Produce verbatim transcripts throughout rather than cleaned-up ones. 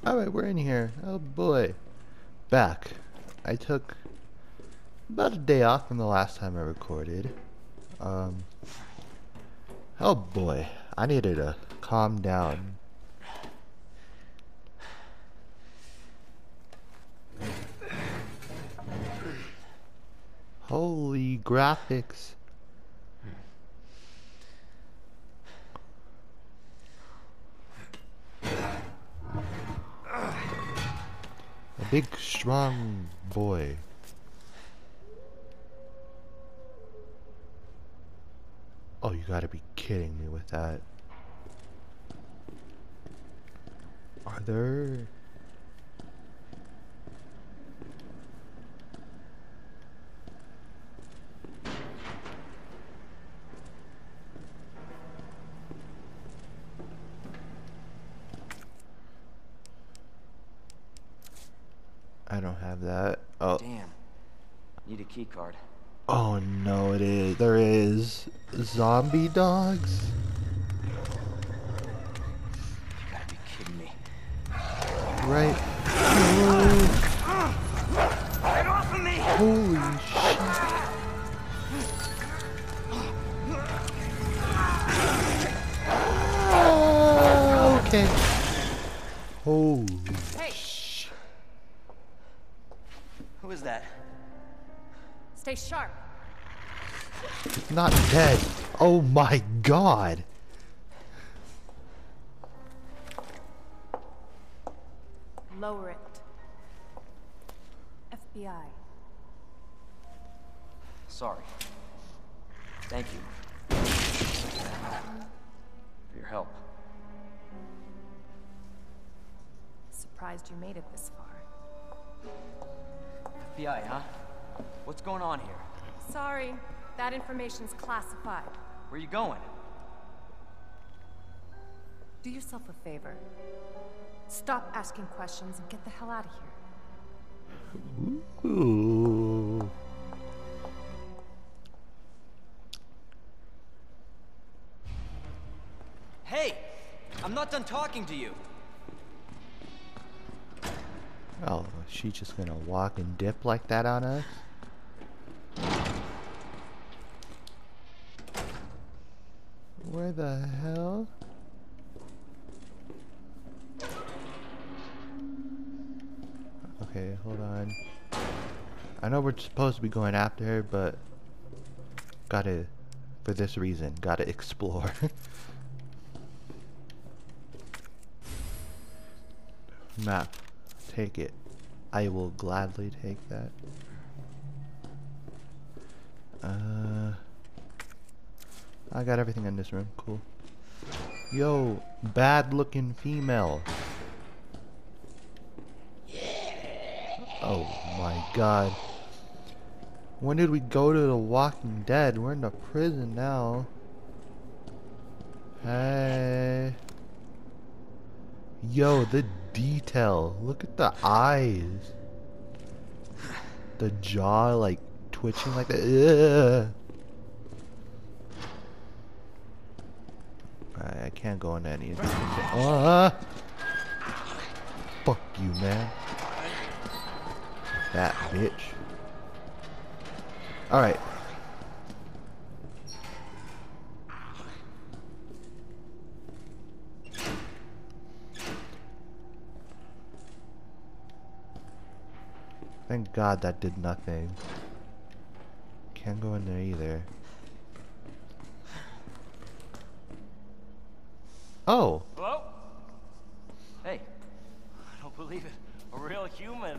Alright, we're in here. Oh boy. Back. I took about a day off from the last time I recorded. Um. Oh boy. I needed to calm down. Holy graphics. A big, strong boy. Oh, you gotta be kidding me with that. Are there... I don't have that. Oh. Damn. Need a key card. Oh no, it is. There is zombie dogs. You gotta be kidding me. Right. Get off of me! Holy shit. Oh, okay. Holy Hey. shit. Who is that? Stay sharp. It's not dead. Oh my god. Lower it. F B I. Sorry. Thank you. For your help. Surprised you made it this far. F B I, huh? What's going on here? Sorry, that information's classified. Where are you going? Do yourself a favor. Stop asking questions and get the hell out of here. Ooh. Hey! I'm not done talking to you! Oh, she just gonna walk and dip like that on us? Where the hell? Okay, hold on. I know we're supposed to be going after her, but gotta, for this reason, gotta explore. Map. Take it. I will gladly take that. Uh, I got everything in this room. Cool. Yo, bad looking female. Oh my god. When did we go to The Walking Dead? We're in the prison now. Hey. Yo, the detail. Look at the eyes. The jaw like twitching like that. Alright, I can't go into any of these. Uh, fuck you, man. That bitch. Alright. Thank God that did nothing. Can't go in there either. Oh! Hello? Hey, I don't believe it. A real human.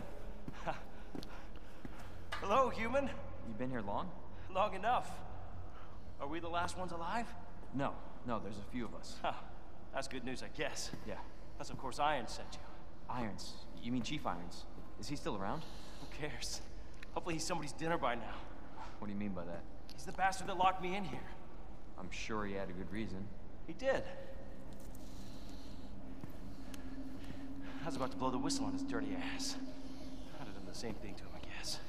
Hello, human. You been here long? Long enough. Are we the last ones alive? No, no, there's a few of us. Huh. That's good news, I guess. Yeah. That's of course Irons sent you. Irons. You mean Chief Irons? Is he still around? Who cares? Hopefully he's somebody's dinner by now. What do you mean by that? He's the bastard that locked me in here. I'm sure he had a good reason. He did. I was about to blow the whistle on his dirty ass. I'd have done the same thing to him, I guess.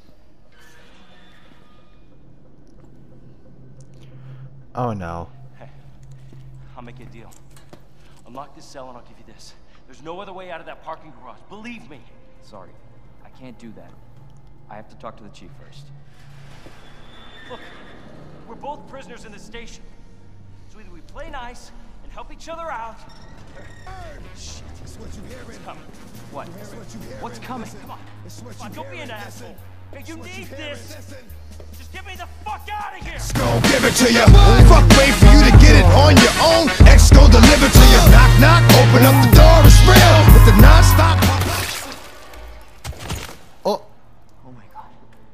Oh no. Hey, I'll make you a deal. Unlock this cell and I'll give you this. There's no other way out of that parking garage. Believe me. Sorry, I can't do that. I have to talk to the chief first. Look, we're both prisoners in the station. So either we play nice and help each other out, or... Shit. It's what you hearing. What's coming? What? It's what you hearing. What's coming? Listen. Come on. It's what Come on, you don't be an hearing. asshole. Listen. Hey, you It's what need hearing. this. Listen. Just get me the fuck out of here. Gon' give it to you. Fuck, wait for you to get it on your own. X gon' deliver to you. Knock, knock, open up the door. It's real. With the non-stop. Oh, Oh my god.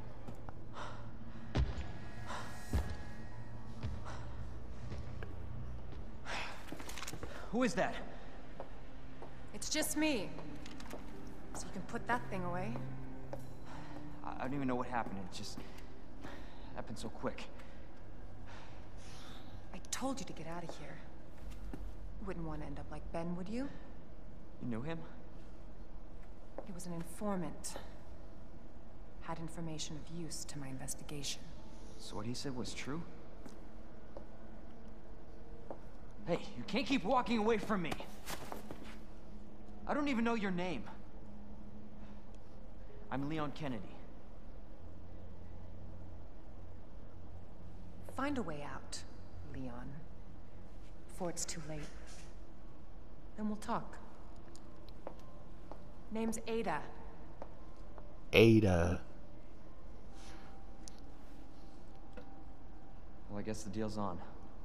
Who is that? It's just me. So you can put that thing away. I, I don't even know what happened. It just happened so quick. I told you to get out of here. You wouldn't want to end up like Ben, would you? You knew him? He was an informant. Had information of use to my investigation. So what he said was true? Hey, you can't keep walking away from me. I don't even know your name. I'm Leon Kennedy. Find a way out, Leon. Before it's too late. Then we'll talk. Name's Ada. Ada. Well, I guess the deal's on.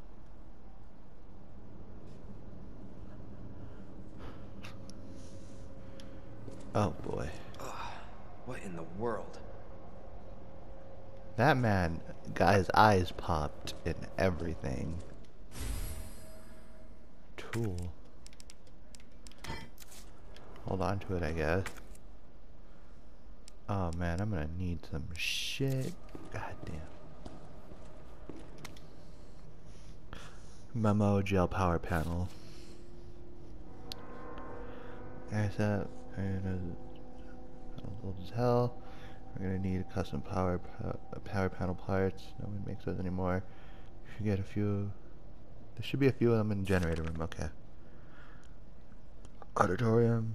Oh boy. What in the world? That man got his eyes popped and everything. Tool. Hold on to it, I guess. Oh man, I'm gonna need some shit. God damn. Memo gel power panel. There's that. And old as hell. We're gonna need custom power power panel parts. No one makes those anymore. You should get a few. There should be a few of them in the generator room. Okay. Auditorium.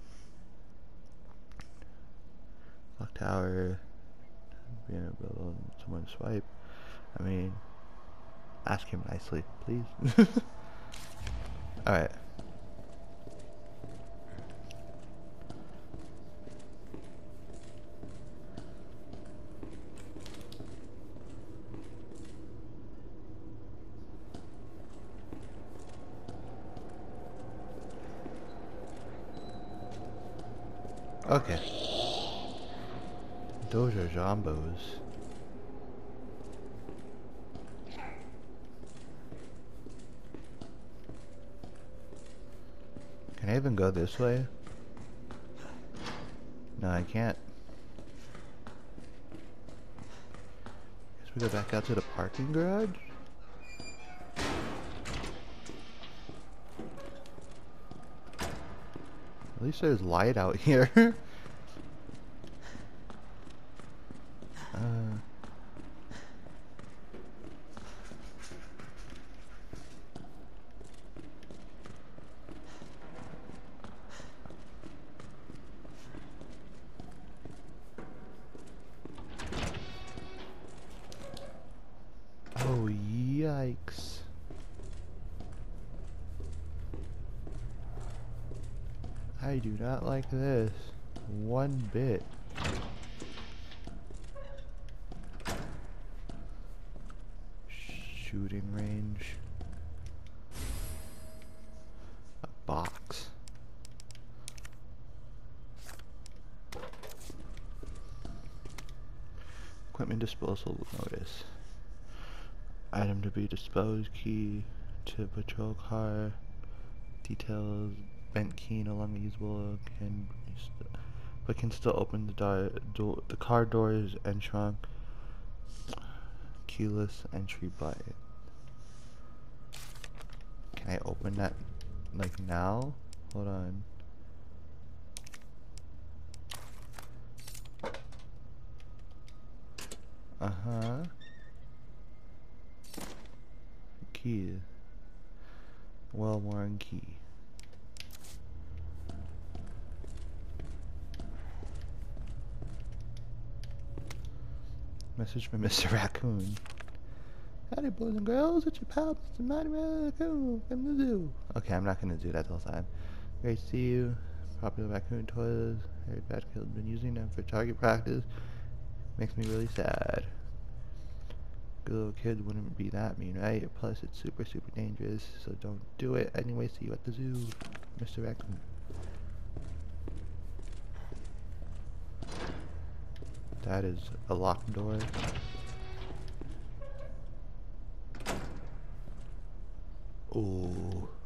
Clock tower. Being able to someone swipe. I mean, ask him nicely, please. All right. Okay. Those are zombos. Can I even go this way? No, I can't. Guess we go back out to the parking garage? At least there's light out here. uh. Oh, yikes. I do not like this one bit. Shooting range. A box. Equipment disposal notice. Item to be disposed. Key to patrol car. Details. Bent key no longer usable, can st but can still open the door, do the car doors and trunk. Keyless entry button. Can I open that like now? Hold on. Uh huh. Key. Well-worn key. Message from Mister Raccoon. Howdy, boys and girls. It's your pal, Mister Mighty Raccoon from the zoo. Okay, I'm not gonna do that the whole time. Great to see you. Popular raccoon toys. Harry Badkill's been using them for target practice. Makes me really sad. Good little kids wouldn't be that mean, right? Plus, it's super, super dangerous, so don't do it. Anyway, see you at the zoo, Mister Raccoon. That is a locked door. Ooh.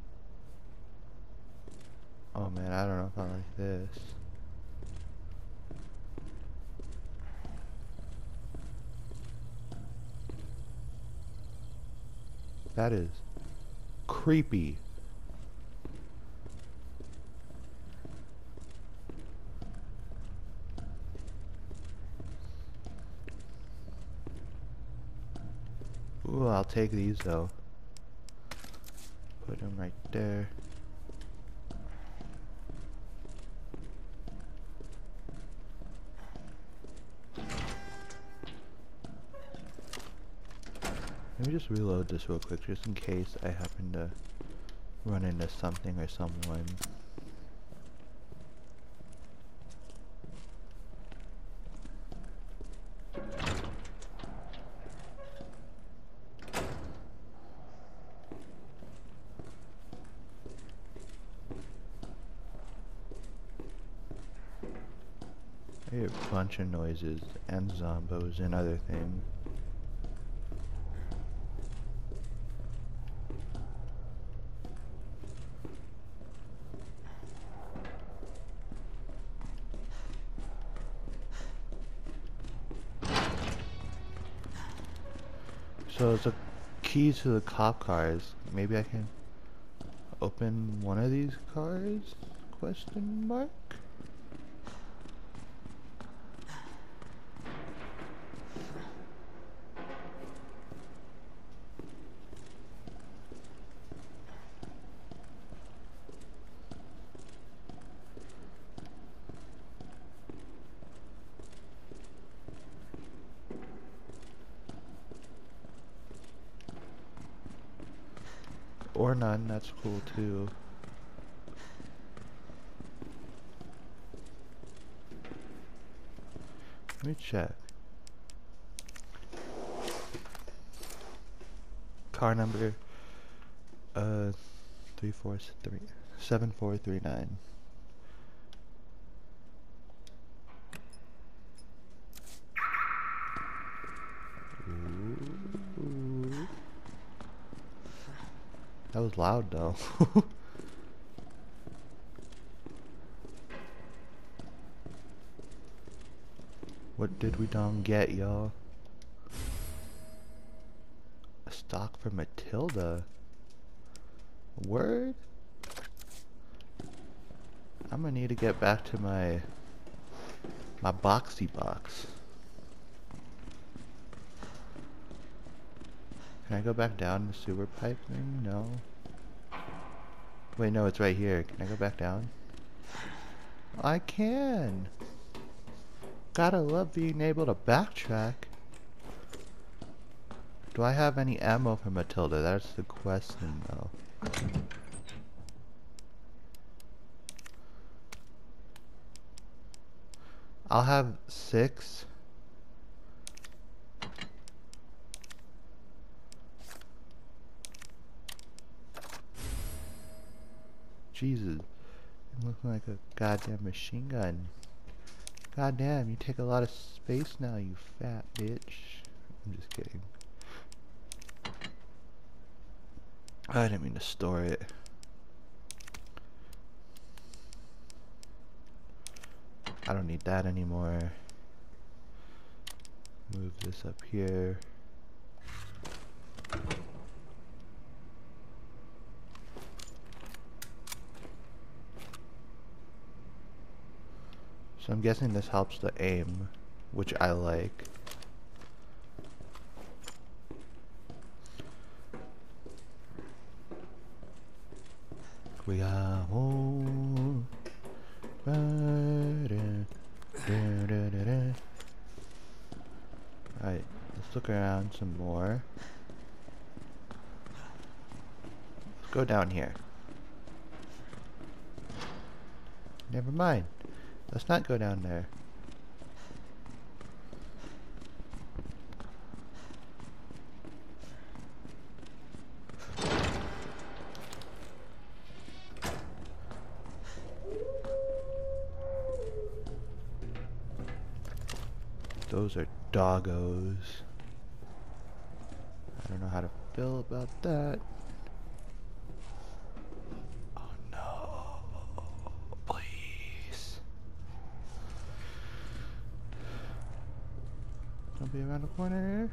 Oh man, I don't know if I like this. That is creepy. Ooh, I'll take these though. Put them right there. Let me just reload this real quick, just in case I happen to run into something or someone. I hear a bunch of noises and zombos and other things. So it's a key to the cop cars. Maybe I can open one of these cars? Question mark? Or none, that's cool too. Let me check. Car number uh three four three seven four three nine. That was loud though. What did we done get, y'all? A stock for Matilda. Word? I'm gonna need to get back to my my boxy box. Can I go back down the sewer pipe thing? No. Wait, no, it's right here. Can I go back down? I can! Gotta love being able to backtrack. Do I have any ammo for Matilda? That's the question, though. I'll have six. Jesus, it looks like a goddamn machine gun. Goddamn, you take a lot of space now, you fat bitch. I'm just kidding. I didn't mean to store it. I don't need that anymore. Move this up here. So I'm guessing this helps the aim, which I like. We are home. look around some more. Let's go down here. Never mind. Let's not go down there. Those are doggos. I don't know how to feel about that. Oh no. Please. Don't be around the corner.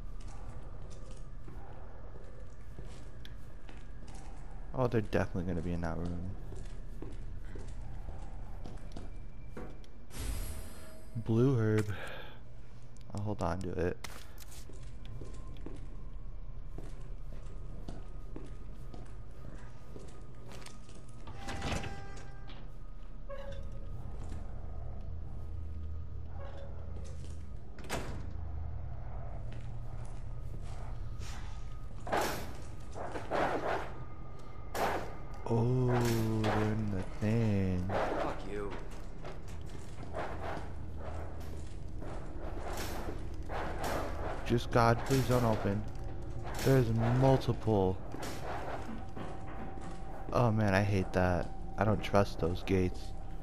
Oh, they're definitely gonna be in that room. Blue herb. I'll hold on to it. Oh, they're in the thing. Fuck you. Just God, please don't open. There's multiple. Oh man, I hate that. I don't trust those gates.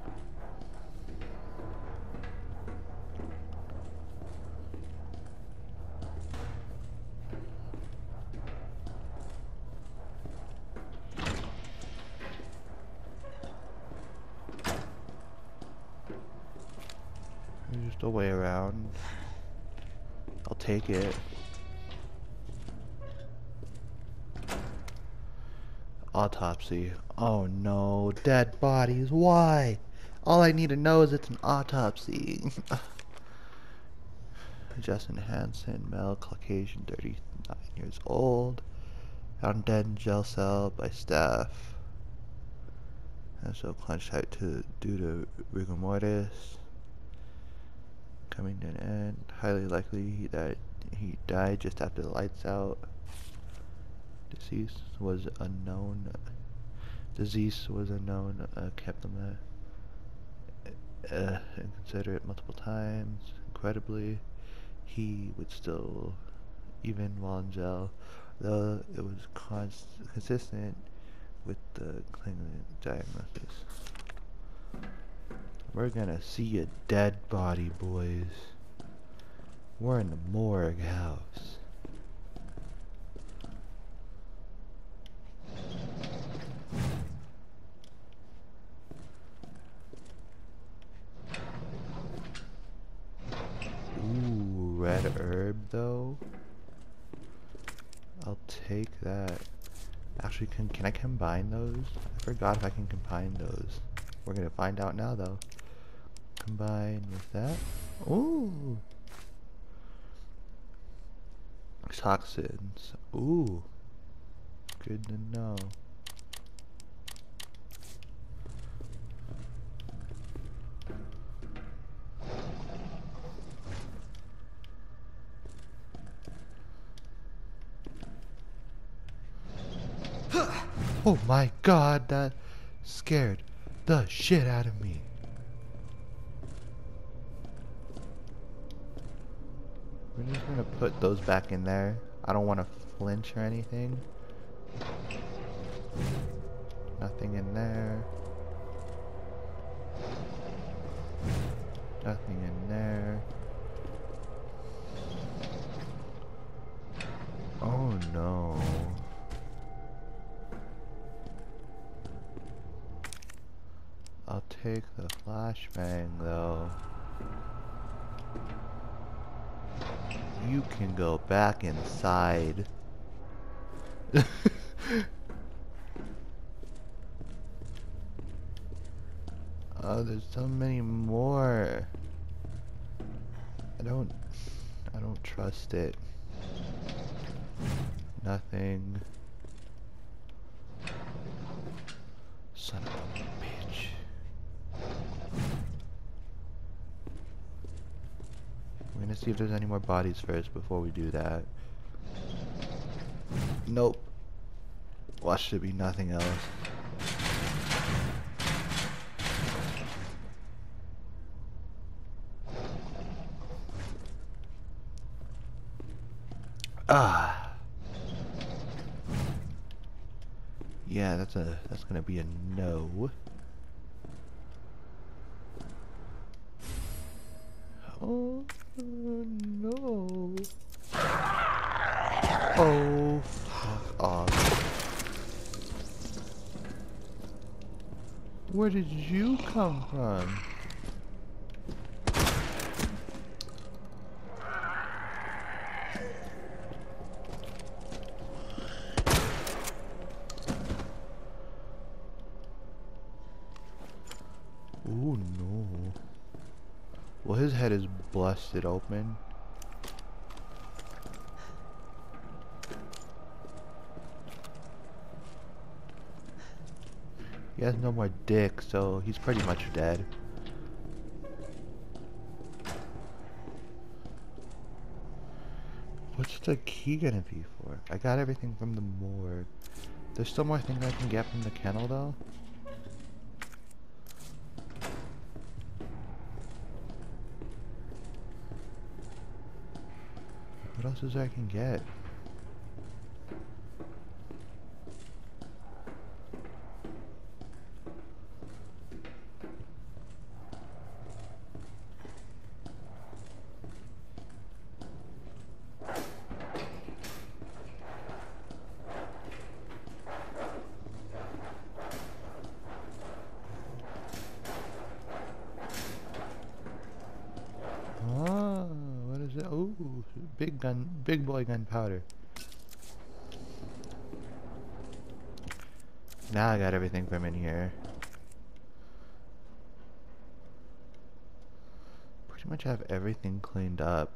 There's just a way around. I'll take it. Autopsy. Oh no, dead bodies. Why? All I need to know is it's an autopsy. Justin Hansen, male, Caucasian, thirty-nine years old. Found dead in jail cell by staff. And so clenched tight to due to rigor mortis. Coming to an end. Highly likely that he died just after the lights out. Deceased was unknown. Disease was unknown. Uh, kept them uh, uh, inconsiderate multiple times. Incredibly, he would still, even while in jail, though it was const consistent with the clinical diagnosis. We're gonna see a dead body, boys. We're in the morgue house. Ooh, red herb though. I'll take that. Actually, can can I combine those? I forgot if I can combine those. We're gonna find out now though. Combine with that. Ooh. Toxins. Ooh. Good to know. Oh my god, that scared the shit out of me. We're just gonna put those back in there. I don't want to flinch or anything. Nothing in there. Nothing in there. Oh no. I'll take the flashbang though. You can go back inside. Oh, there's so many more. I don't I don't trust it. Nothing. Son of a bitch. We're gonna to see if there's any more bodies first before we do that. Nope. Watch there be nothing else. Ah. Yeah, that's a that's gonna be a no. Oh no. Oh fuck off. Where did you come from? Oh no. Well, his head is busted open. He has no more dick, so he's pretty much dead. What's the key gonna be for? I got everything from the morgue. There's still more things I can get from the kennel though. What else is there I can get? Oh, what is it? Ooh, big gun, big boy gunpowder. Now I got everything from in here. Pretty much have everything cleaned up.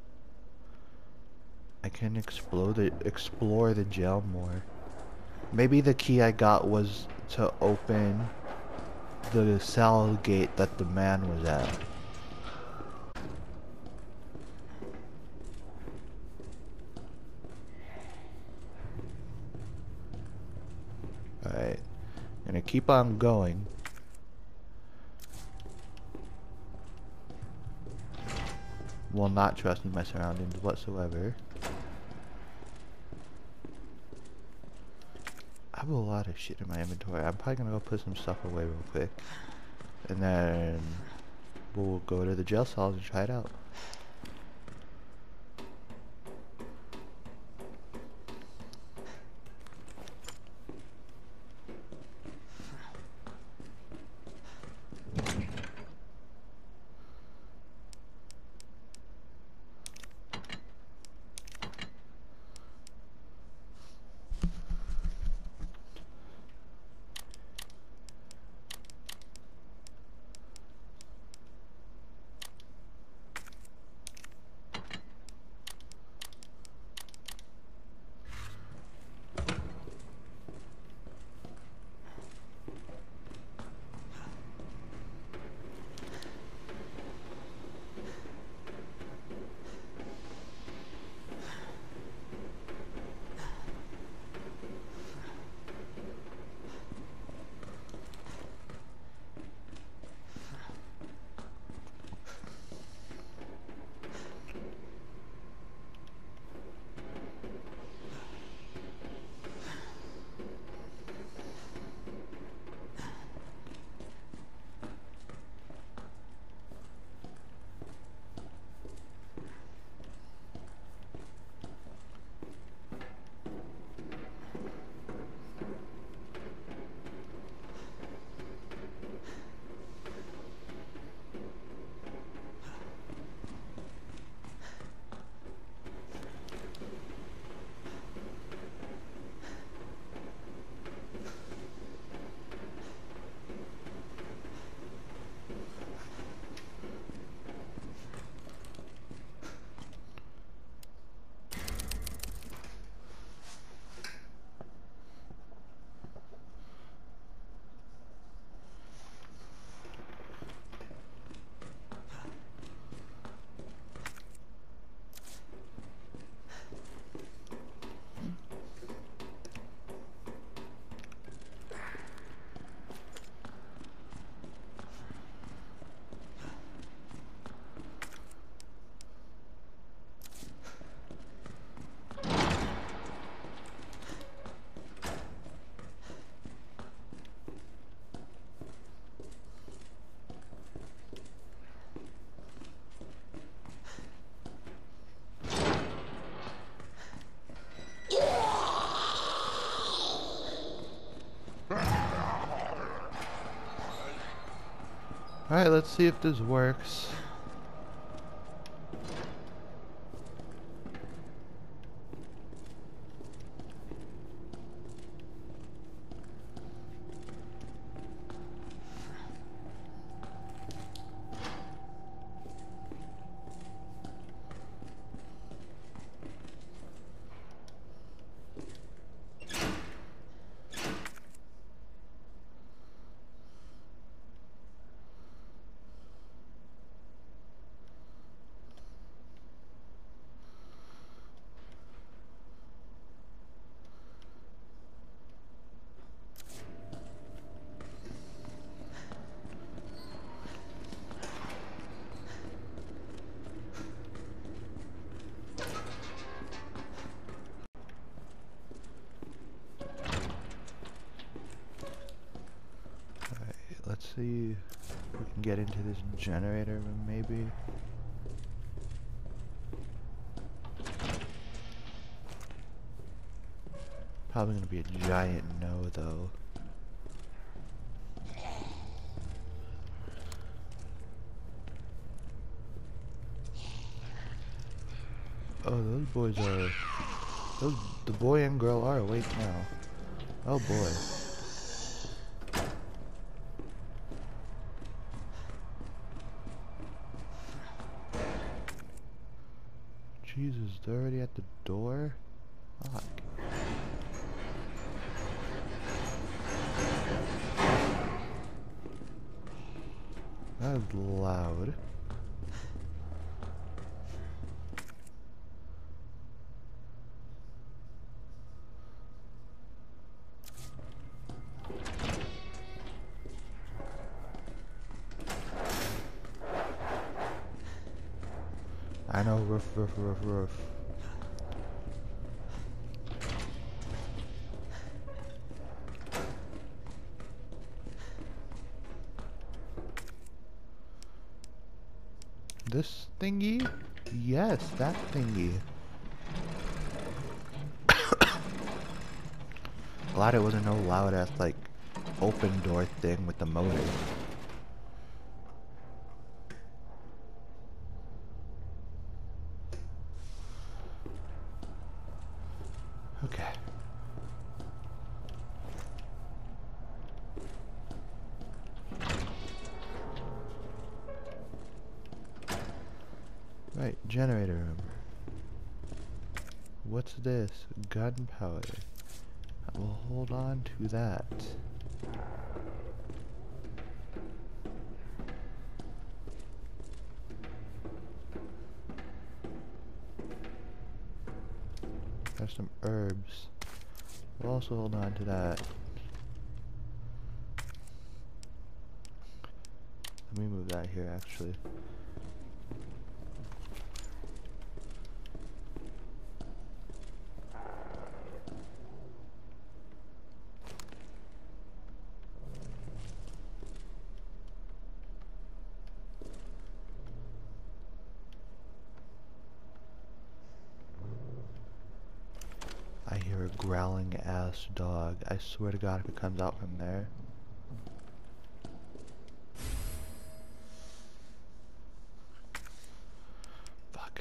I can explore the explore the jail more. Maybe the key I got was to open the cell gate that the man was at. Alright, gonna keep on going. Will not trust in my surroundings whatsoever. I have a lot of shit in my inventory. I'm probably gonna go put some stuff away real quick. And then we'll go to the jail cells and try it out. Alright, let's see if this works. Let's see if we can get into this generator room, maybe. Probably gonna be a giant no, though. Oh, those boys are... Those, the boy and girl are awake now. Oh boy. Jesus, they're already at the door? Fuck. That is loud. I know, roof, roof, roof, roof. This thingy? Yes, that thingy. Glad it wasn't no loud ass, like, open door thing with the motor. Okay. Right, generator room. What's this? Gunpowder. We'll hold on to that. There's some herbs. We'll also hold on to that. Let me move that here, actually. I hear a growling ass dog. I swear to God if it comes out from there. Fuck.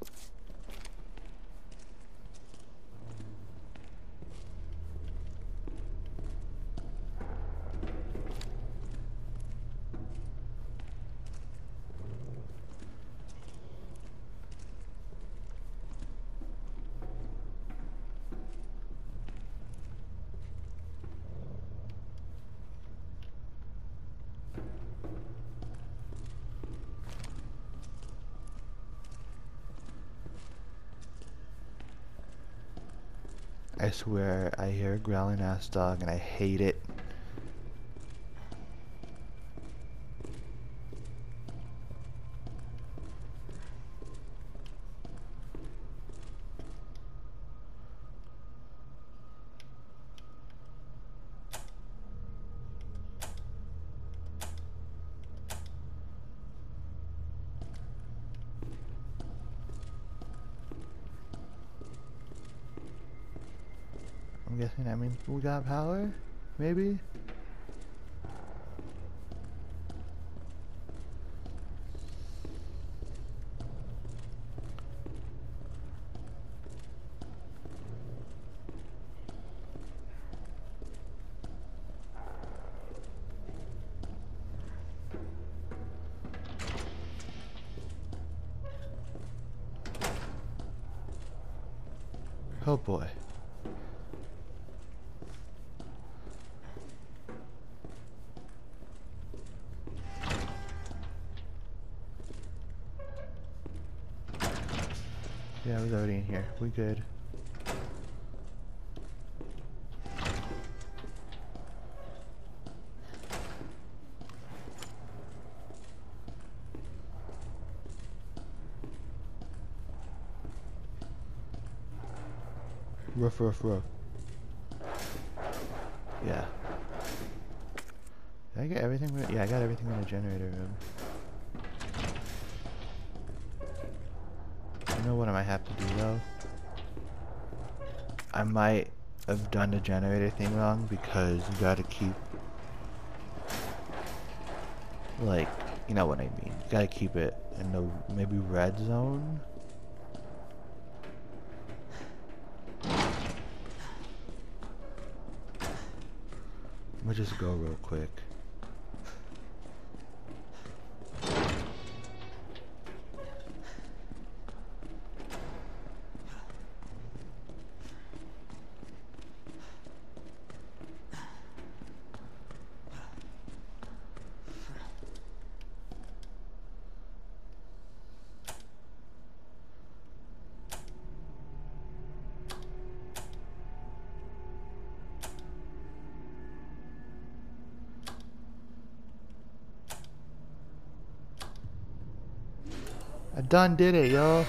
I swear, I hear a growling ass dog and I hate it. I'm guessing that means we got power? Maybe? Oh boy. Yeah, I was already in here. We good. Ruff, ruff, ruff. Yeah. Did I get everything? Yeah, I got everything in the generator room. You know what I might have to do though? I might have done the generator thing wrong because you gotta keep, like, you know what I mean. You gotta keep it in the maybe red zone. Let me just go real quick. I done did it, yo.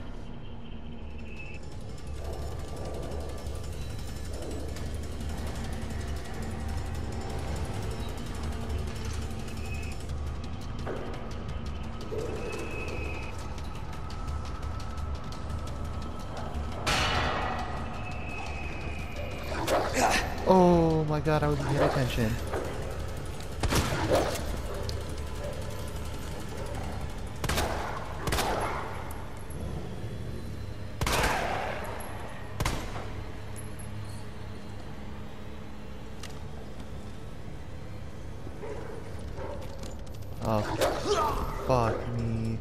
Oh my god, I wasn't paying attention. Oh, fuck me.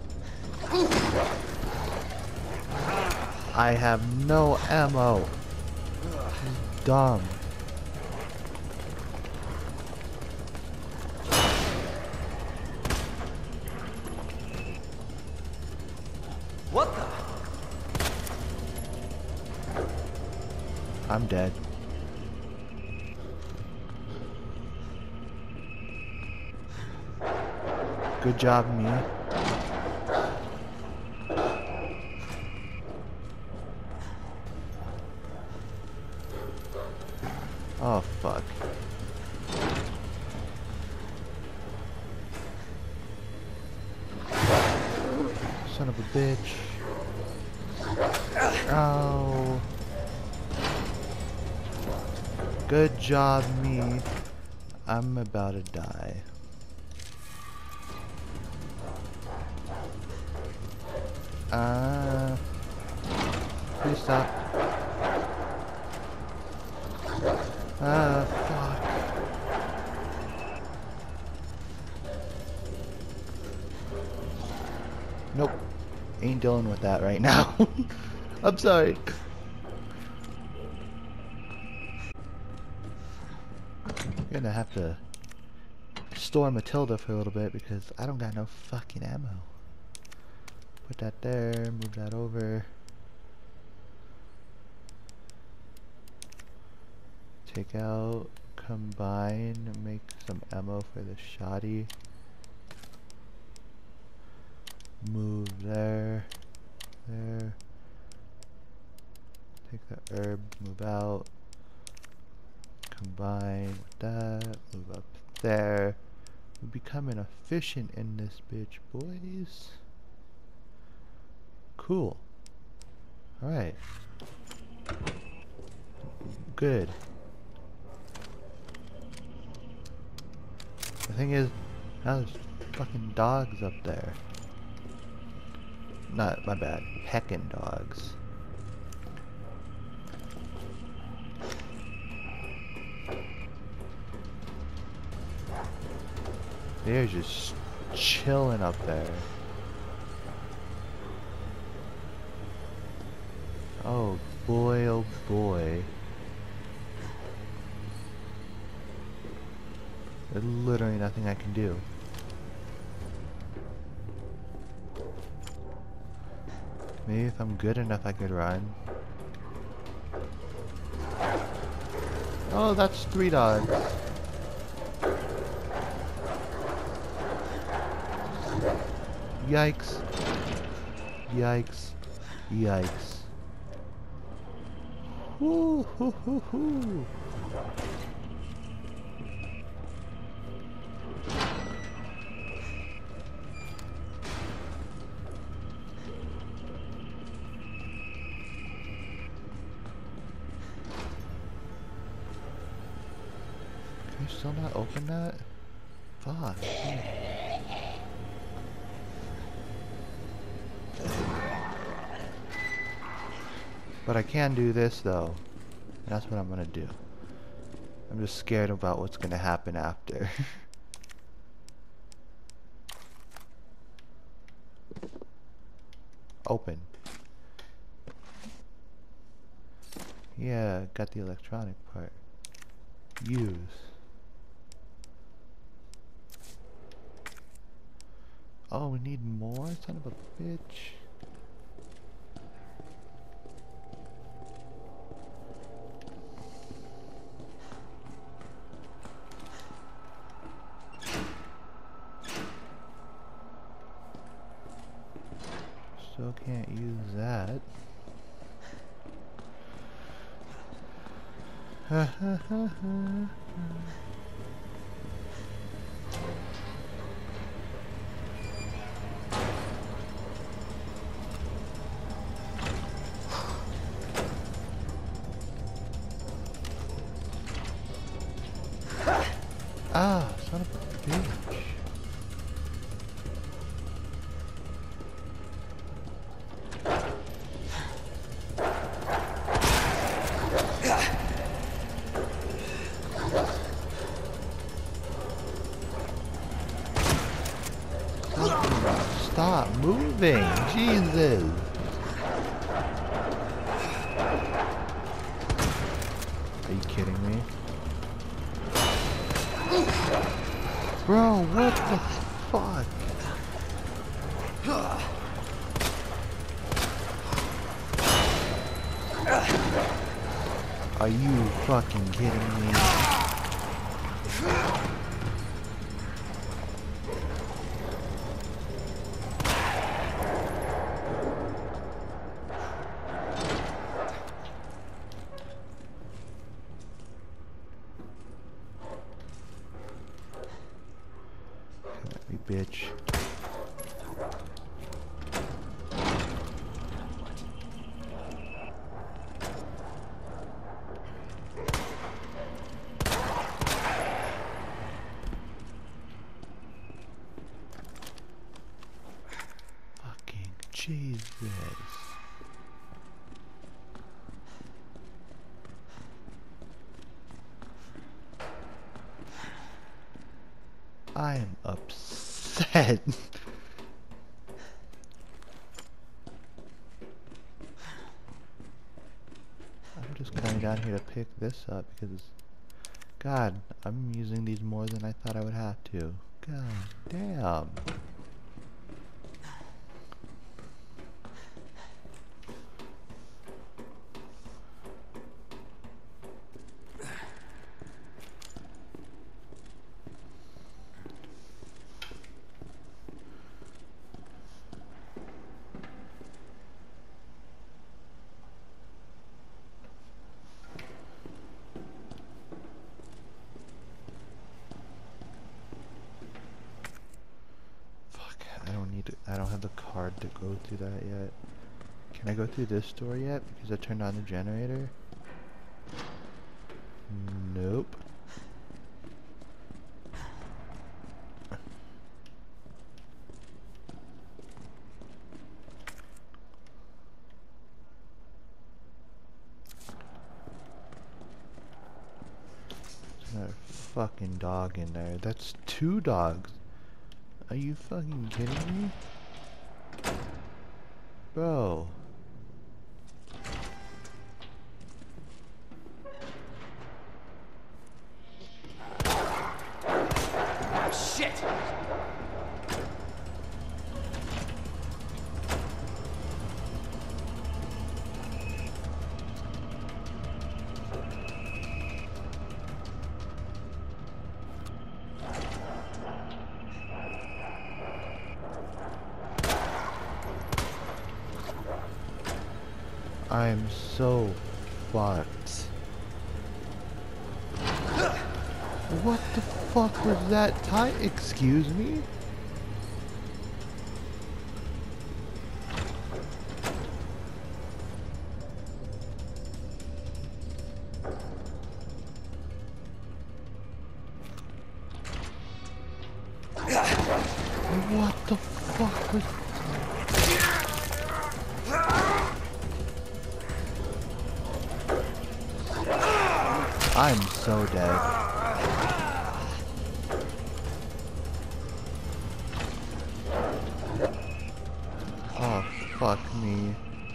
I have no ammo. This is dumb. What the? I'm dead. Good job, me. Oh, fuck. Son of a bitch. Oh. Good job, me. I'm about to die. Uh, please stop. Ah, fuck. Nope. Ain't dealing with that right now. I'm sorry. I'm gonna have to store Matilda for a little bit because I don't got no fucking ammo. Put that there, move that over. Take out, combine, make some ammo for the shoddy. Move there, there. Take the herb, move out. Combine with that, move up there. We're becoming efficient in this bitch, boys. Cool. Alright. Good. The thing is, now there's fucking dogs up there. Not, my bad. Heckin' dogs. They're just chilling up there. Oh boy, oh boy. There's literally nothing I can do. Maybe if I'm good enough I could run. Oh, that's three dogs. Yikes. Yikes. Yikes. Woo hoo hoo hoo. Can you still not open that? Fuck. But I can do this though. And that's what I'm gonna do. I'm just scared about what's gonna happen after. Open. Yeah, got the electronic part. Use. Oh, we need more? Son of a bitch. Still can't use that. Ha ha ha ha. Ah, son of a bitch. Stop moving, Jesus. Are you kidding me? Bro, what the fuck? Are you fucking kidding me? Bitch. Fucking Jesus. I am upset. I'm just coming down here to pick this up because, God, I'm using these more than I thought I would have to. God damn. I don't have the card to go through that yet. Can I go through this door yet? Because I turned on the generator? Nope. There's another fucking dog in there. That's two dogs. Are you fucking kidding me? Bro. I'm so fucked. What the fuck was that time? Excuse me? What the fuck was... I'm so dead. Oh, fuck me.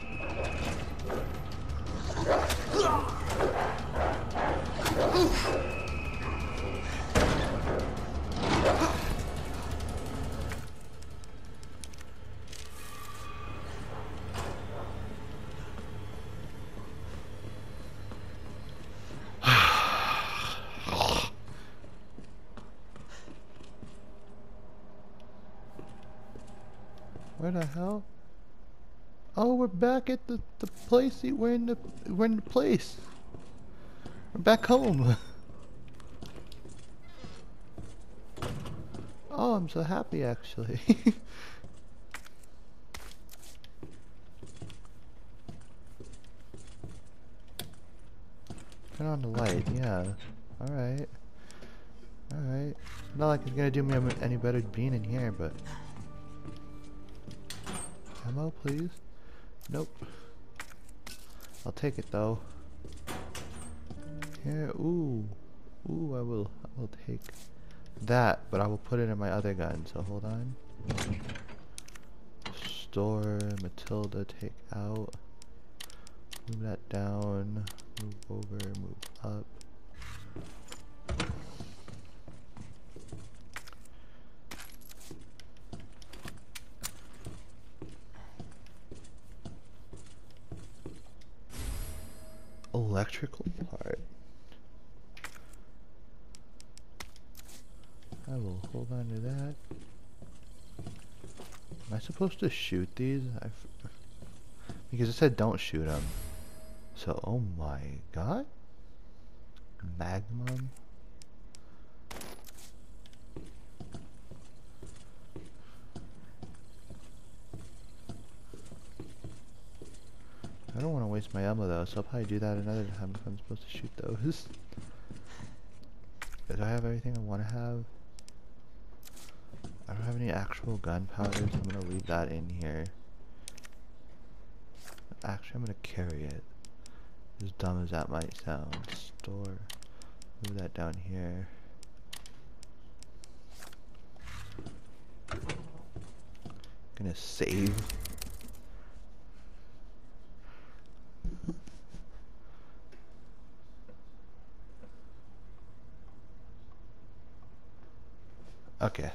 Where the hell? Oh, we're back at the, the place. We're in the we're in the place. We're back home. Oh, I'm so happy actually. Turn on the light. Yeah. All right. All right. Not like it's gonna do me any better being in here, but. Ammo, please? Nope. I'll take it though. Here, ooh. Ooh, I will I will take that, but I will put it in my other gun, so hold on. Store, Matilda, take out. Move that down. Move over, move up. Electrical part. I will hold on to that. Am I supposed to shoot these? I've, because it said don't shoot them. So, oh my god. Magnum. I don't want to waste my ammo though, so I'll probably do that another time if I'm supposed to shoot those. Do I have everything I want to have? I don't have any actual gunpowder, so I'm going to leave that in here. Actually, I'm going to carry it. As dumb as that might sound. Store. Move that down here. Gonna save. Okay.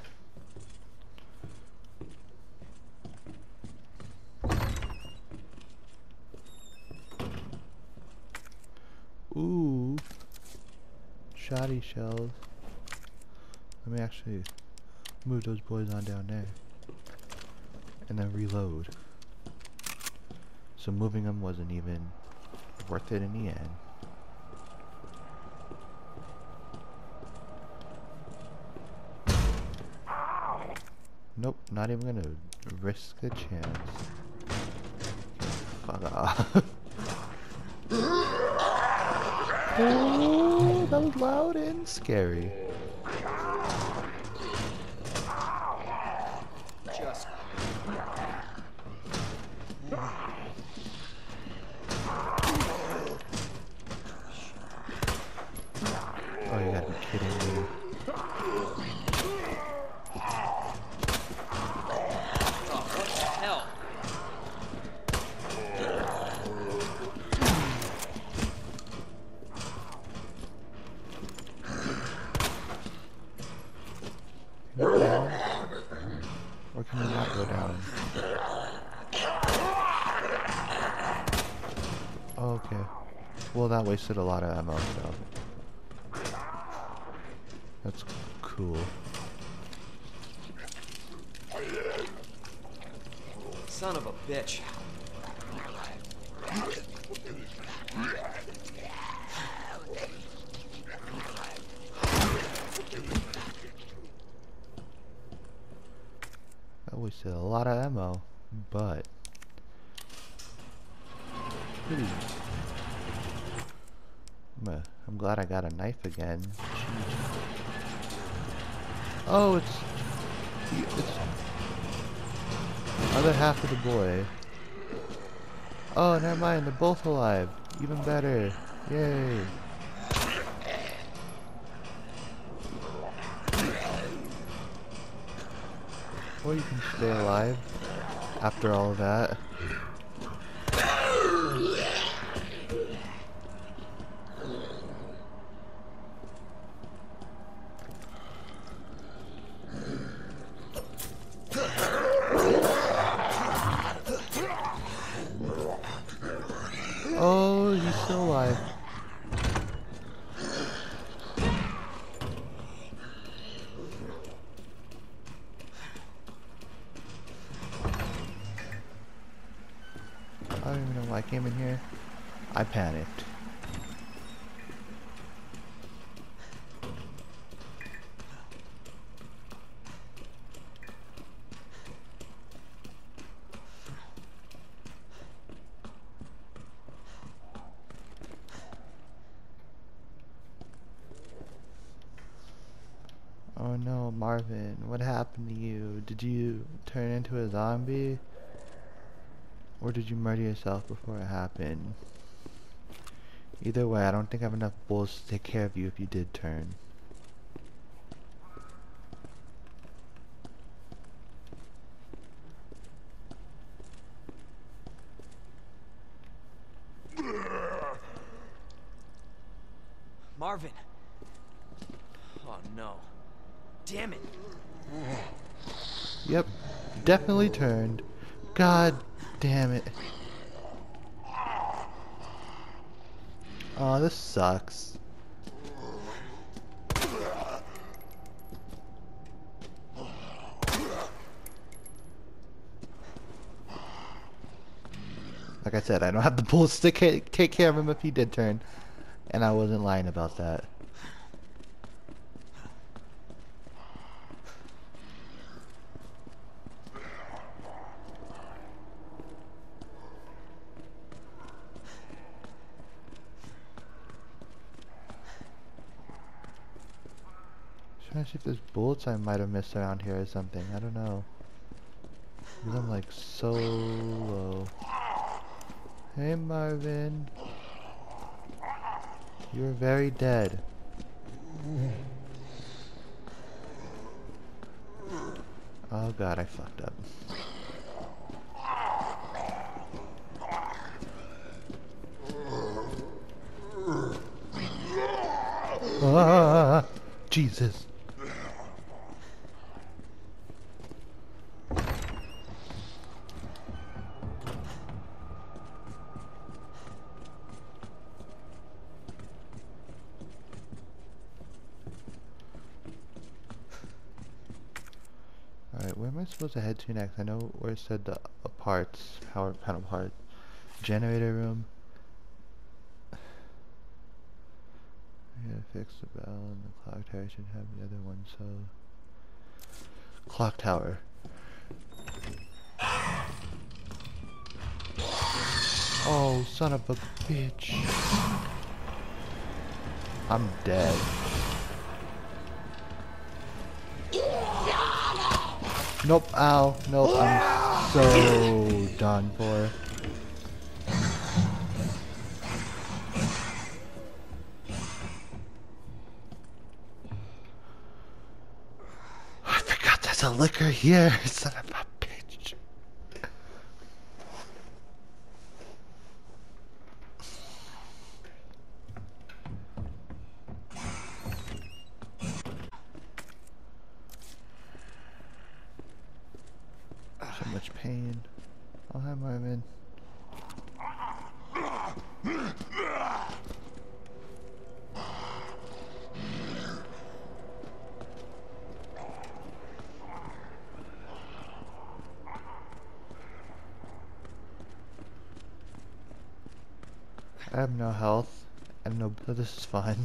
Ooh. Shoddy shells. Let me actually move those boys on down there. And then reload. So moving them wasn't even worth it in the end. Nope, not even gonna risk the chance. Fuck off. Oh, that was loud and scary. Just. Oh, you gotta be kidding me. Or can we not go down? Oh, okay. Well, that wasted a lot of ammo, so. That's cool. Son of a bitch. That wasted a lot of ammo, but Ooh. I'm, a, I'm glad I got a knife again. Jeez. Oh, it's it's other half of the boy. Oh, never mind. They're both alive. Even better. Yay. Or you can stay alive after all of that. Oh, he's still alive. I don't even know why I came in here. I panicked. Oh no, Marvin, what happened to you? Did you turn into a zombie? Or did you murder yourself before it happened? Either way, I don't think I have enough bullets to take care of you if you did turn. Marvin. Oh no. Damn it. Yep, definitely turned. God damn it. Oh, this sucks. Like I said, I don't have the bullets to take care of him if he did turn. And I wasn't lying about that. Trying to see if there's bullets I might have missed around here or something. I don't know. Because I'm like so low. Hey Marvin. You're very dead. Oh god, I fucked up. Ah, Jesus. Alright, where am I supposed to head to next? I know where it said the uh, parts, power panel part, generator room. I gotta fix the bell and the clock tower should have the other one, so... Clock tower. Oh, son of a bitch. I'm dead. Nope, ow, nope, I'm so done for. I forgot there's a liquor here, son of a bitch. So much pain. Oh, hi, Marvin. I have no health. I have no. This is fine.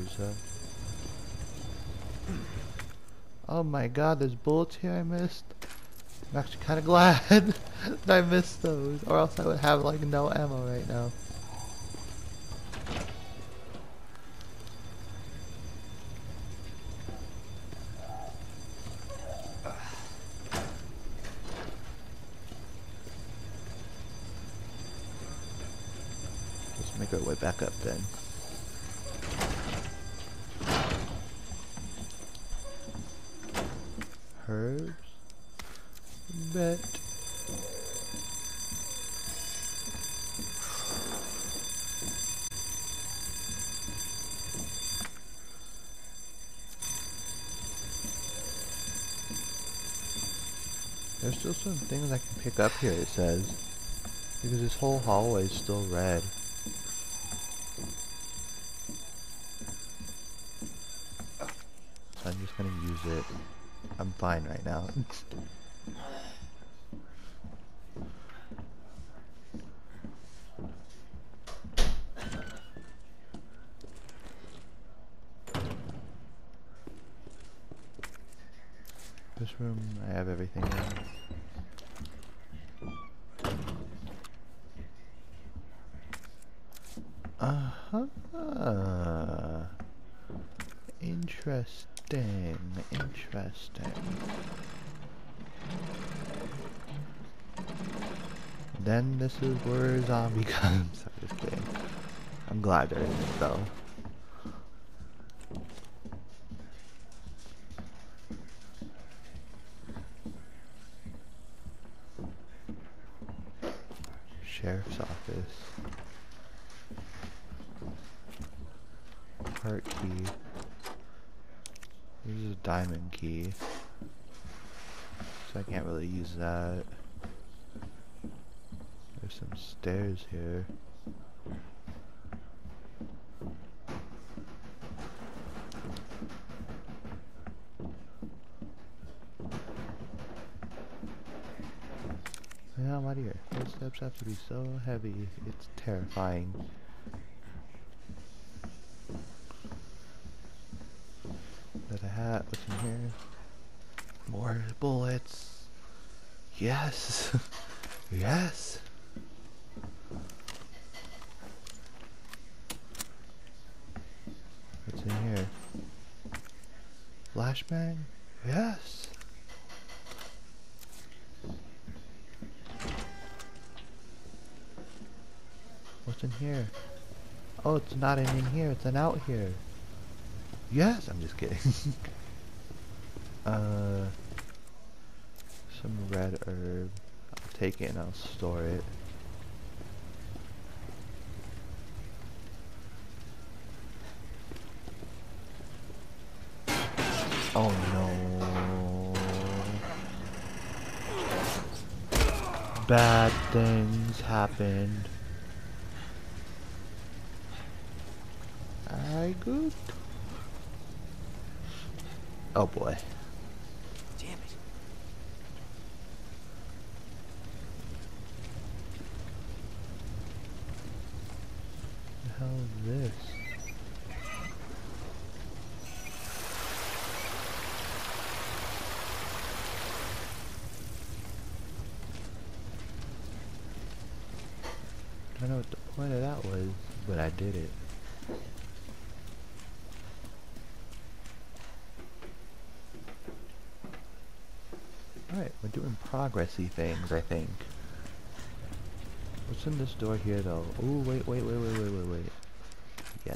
those. Uh... Oh my god, there's bullets here I missed. I'm actually kind of glad that I missed those, or else I would have like no ammo right now. Let's make our way back up then. Herbs? Bet. There's still some things I can pick up here, it says. Because this whole hallway is still red. So I'm just gonna use it. I'm fine right now. This room, I have everything in. Uh-huh. Interesting. Interesting. Then this is where zombie comes. I'm just kidding. I'm glad there isn't though. Sheriff's office. Heart key. This is a diamond key. So I can't really use that. There's some stairs here. Yeah, I'm out of here. Those steps have to be so heavy. It's terrifying. There's a hat. What's in here? More bullets. Yes. Yes. What's in here? Flashbang? Yes. What's in here? Oh, it's not an in here, it's an out here. Yes, I'm just kidding. uh, some red herb. I'll take it and I'll store it. Oh no. Bad things happened. I good. Oh boy. Damn it. What the hell is this? I don't know what the point of that was, but I did it. Alright, we're doing progressy things, I think. What's in this door here, though? Oh, wait, wait, wait, wait, wait, wait, wait. Yes.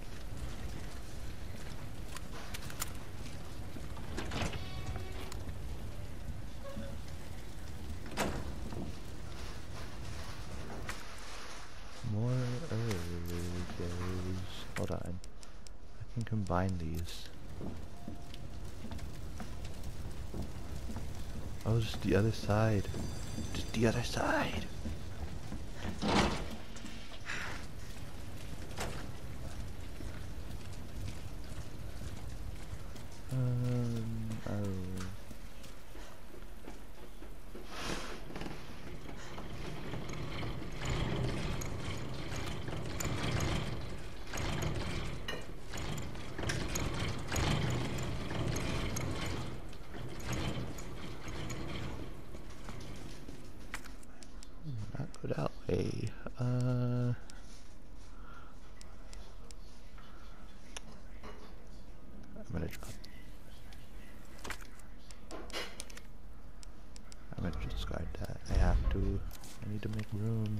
More herbs. Hold on. I can combine these. Oh, just the other side. Just the other side. Um, oh. Okay, uh... I'm gonna drop. I'm gonna discard that. I have to. I need to make room.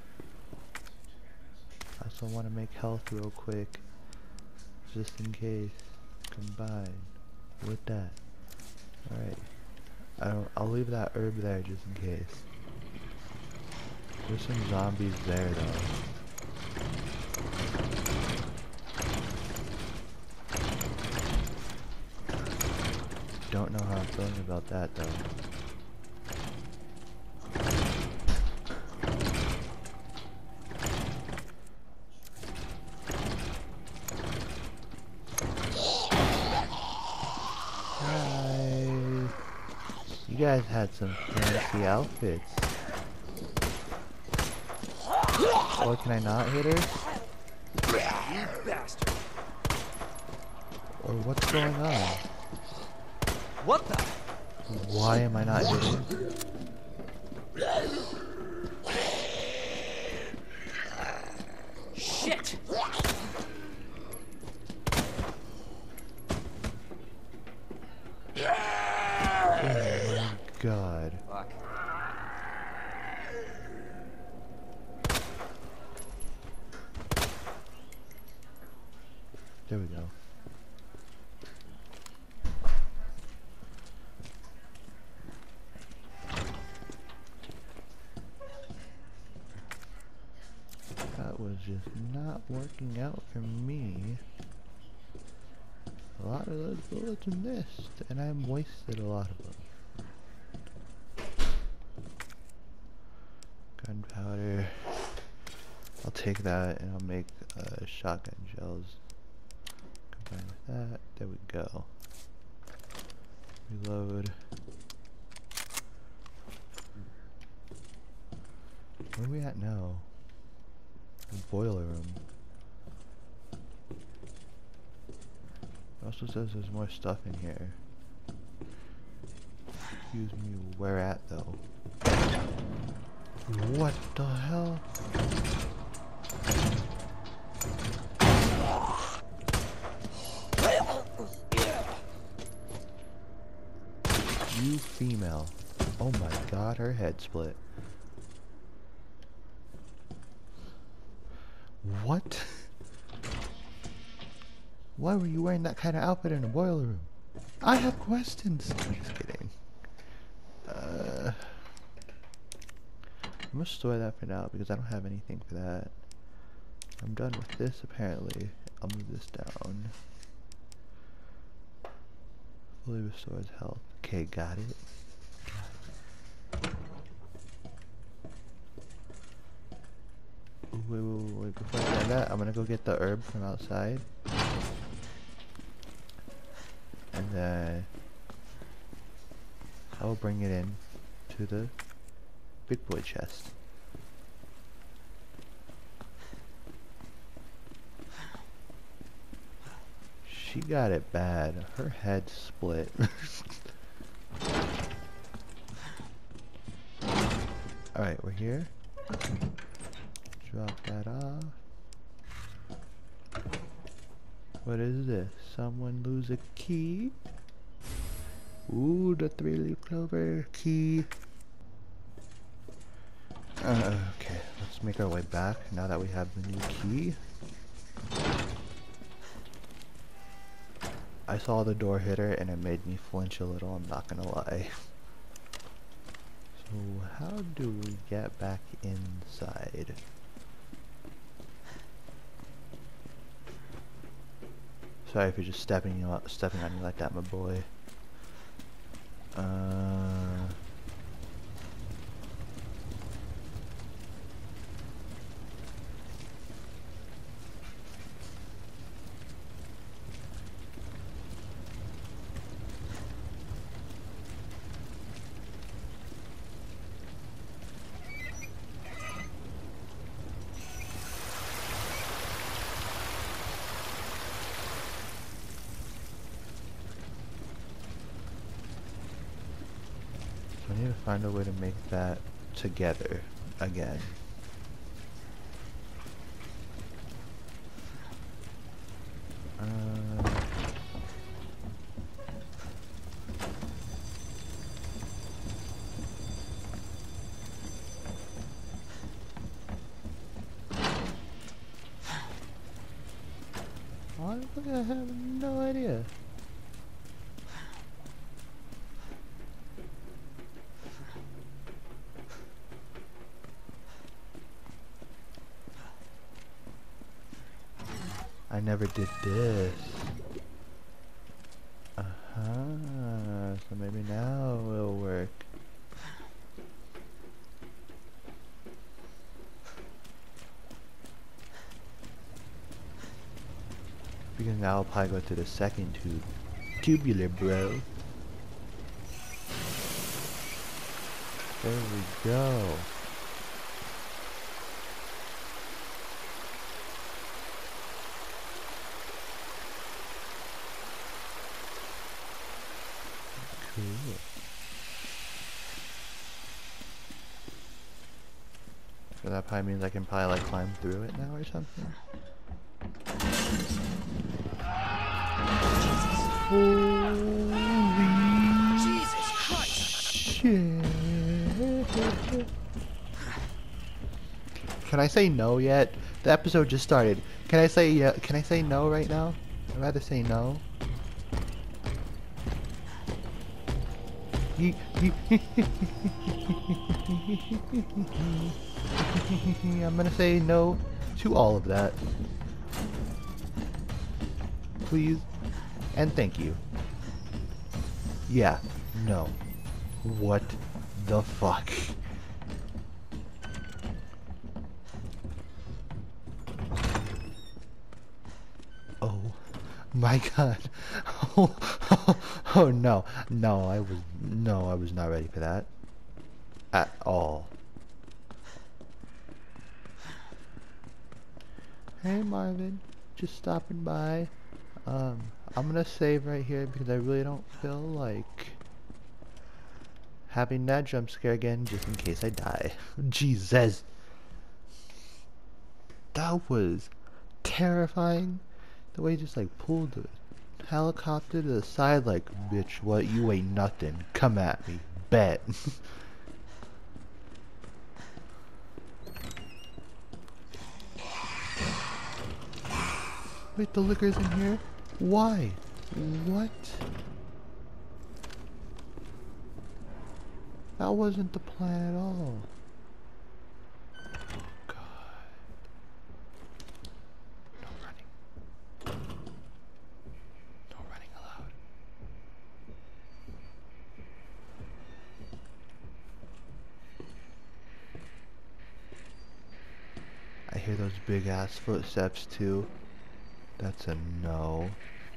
I also want to make health real quick, just in case. Combine with that. Alright. I don't, I'll leave that herb there just in case. There's some zombies there though. Don't know how I'm feeling about that though. Hi. You guys had some fancy outfits. Or can I not hit her? You bastard. Or what's going on? What the? Why am I not hitting? Shit! Oh my god. Fuck. There we go. That was just not working out for me. A lot of those bullets missed, and I wasted a lot of them. Gunpowder. I'll take that and I'll make uh, shotgun shells. Combine with that. There we go. Reload. Where are we at now? The boiler room. It also says there's more stuff in here. Excuse me, where at though? What the hell? You female. Oh my god, her head split. What? Why were you wearing that kind of outfit in a boiler room? I have questions. I'm just kidding. Uh, I'm gonna store that for now because I don't have anything for that. I'm done with this apparently. I'll move this down. Fully restores health. Okay, got it. Ooh, wait, wait, wait, wait. Before I get that, I'm gonna go get the herb from outside. And then I will bring it in to the big boy chest. She got it bad. Her head split. Alright, we're here. Drop that off. What is this? Someone lose a key? Ooh, the three-leaf clover key. Uh, okay, let's make our way back now that we have the new key. I saw the door hit her and it made me flinch a little, I'm not gonna lie. So how do we get back inside? Sorry for just stepping you up, stepping on you like that, my boy. Uh... I need to find a way to make that together again. I have no idea. I never did this. Uh-huh. So maybe now it'll work. Because now I'll probably go to the second tube. Tubular, bro. There we go. Cool. So that probably means I can probably like climb through it now or something. Holy Jesus Christ! shit. Can I say no yet? The episode just started. Can I say yeah? Can I say no right now? I'd rather say no. I'm gonna say no to all of that. Please and thank you. Yeah, no. What the fuck? Oh my god. Oh, oh, oh no. No, I was no, I was not ready for that. At all. Hey Marvin, just stopping by. Um, I'm gonna save right here because I really don't feel like having that jump scare again just in case I die. Jesus. That was terrifying. The way he just like pulled the helicopter to the side like, bitch, what, you ain't nothing. Come at me. Bet. Wait, the liquor's in here? Why? What? That wasn't the plan at all. Oh god. No running. No running allowed. I hear those big ass footsteps too. That's a no.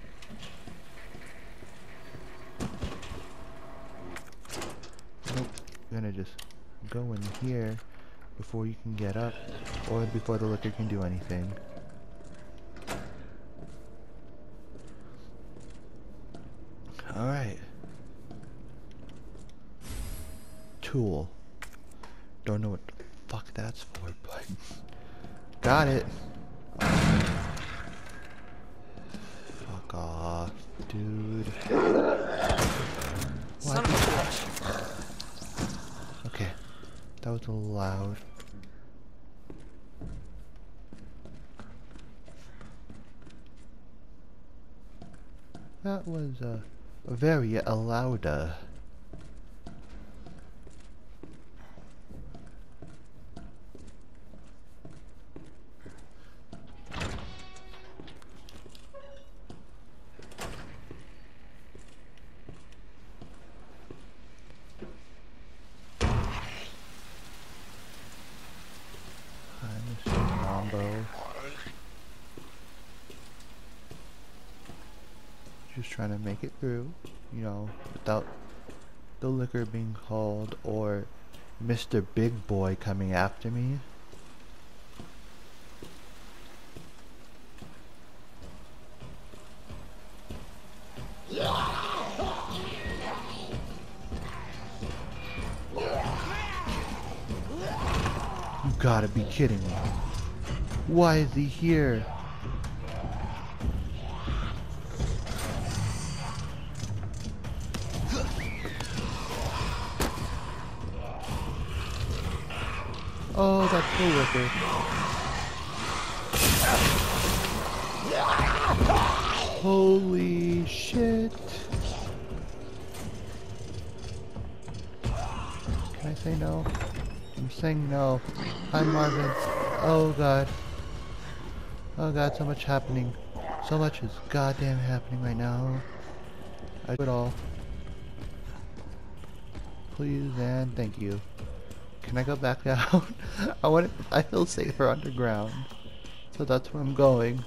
Nope. You're gonna just go in here before you can get up, or before the liquor can do anything. Alright. Tool. Don't know what the fuck that's for, but got it. Fuck off, dude. Son of a bitch. Okay, that was loud. That was uh, very uh, loud. Uh. Just trying to make it through, you know, without the liquor being called or Mister Big Boy coming after me. You gotta be kidding me. Why is he here? Oh, that's the liquor. Holy shit. Can I say no? I'm saying no. Hi Marvin. Oh god. Oh god, so much happening. So much is goddamn happening right now. I do it all. Please and thank you. Can I go back out? I want. I feel safer underground, so that's where I'm going.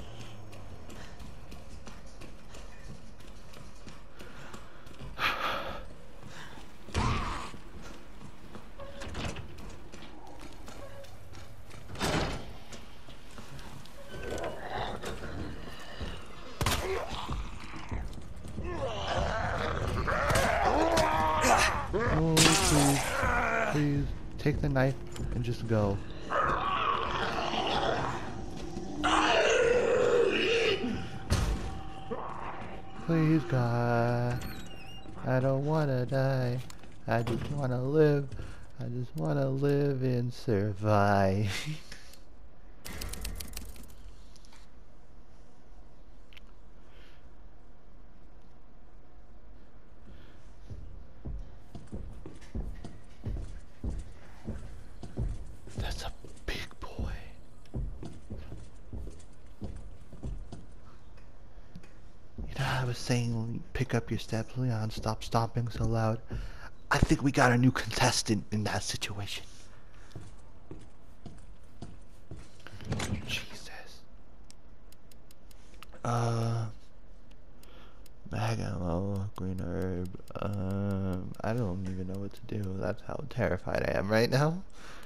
Oh, please, please, take the knife and just go. Please, God, I don't wanna die. I just wanna live. I just wanna live and survive. That's a big boy. You know how I was saying, pick up your steps, Leon, stop stomping so loud. I think we got a new contestant in that situation. Jesus. Uh, mag ammo, green herb. Um, I don't even know what to do. That's how terrified I am right now.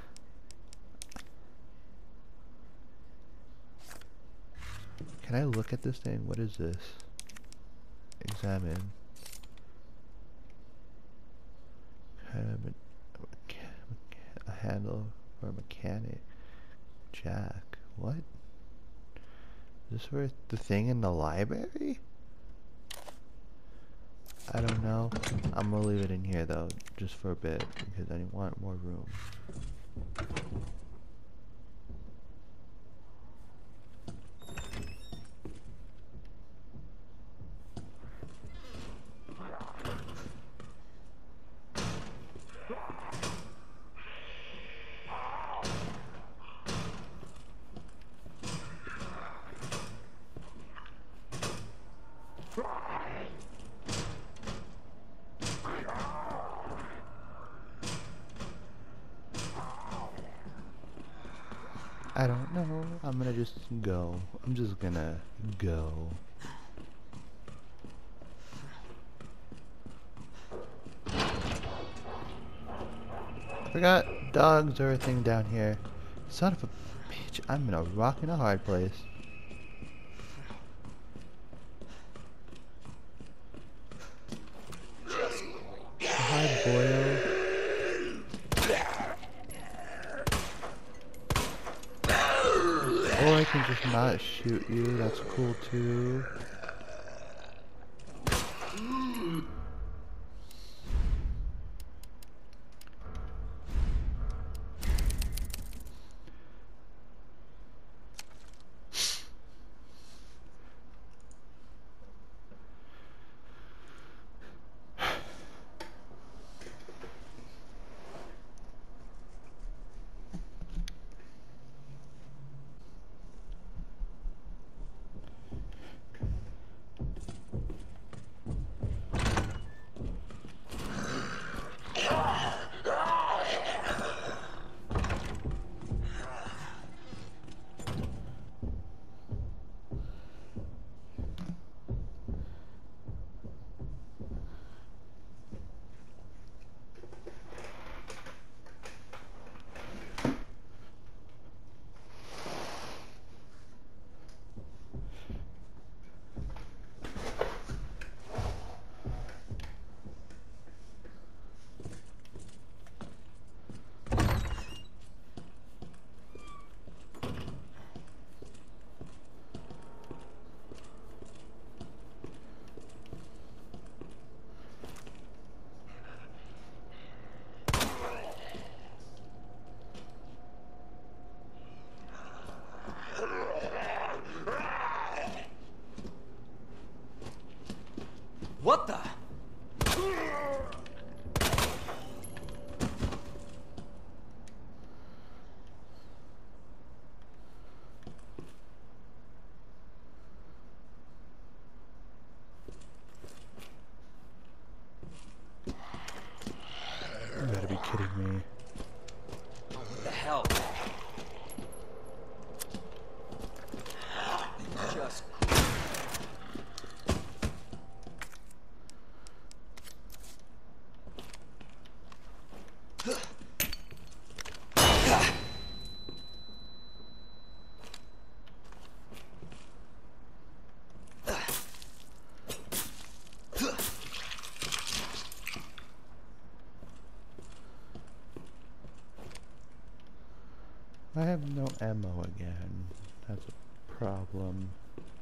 Can I look at this thing? What is this? Examine. A handle for a mechanic. Jack. What? Is this for the thing in the library? I don't know. I'm gonna leave it in here though, just for a bit, because I want more room. I don't know. I'm gonna just go. I'm just gonna go. I forgot dogs are a thing down here. Son of a bitch. I'm in a rock and a hard place. Hi, Boyle. Or I can just not shoot you, that's cool too. What the? You gotta be kidding me. What the hell? Just. I have no ammo again. That's a problem.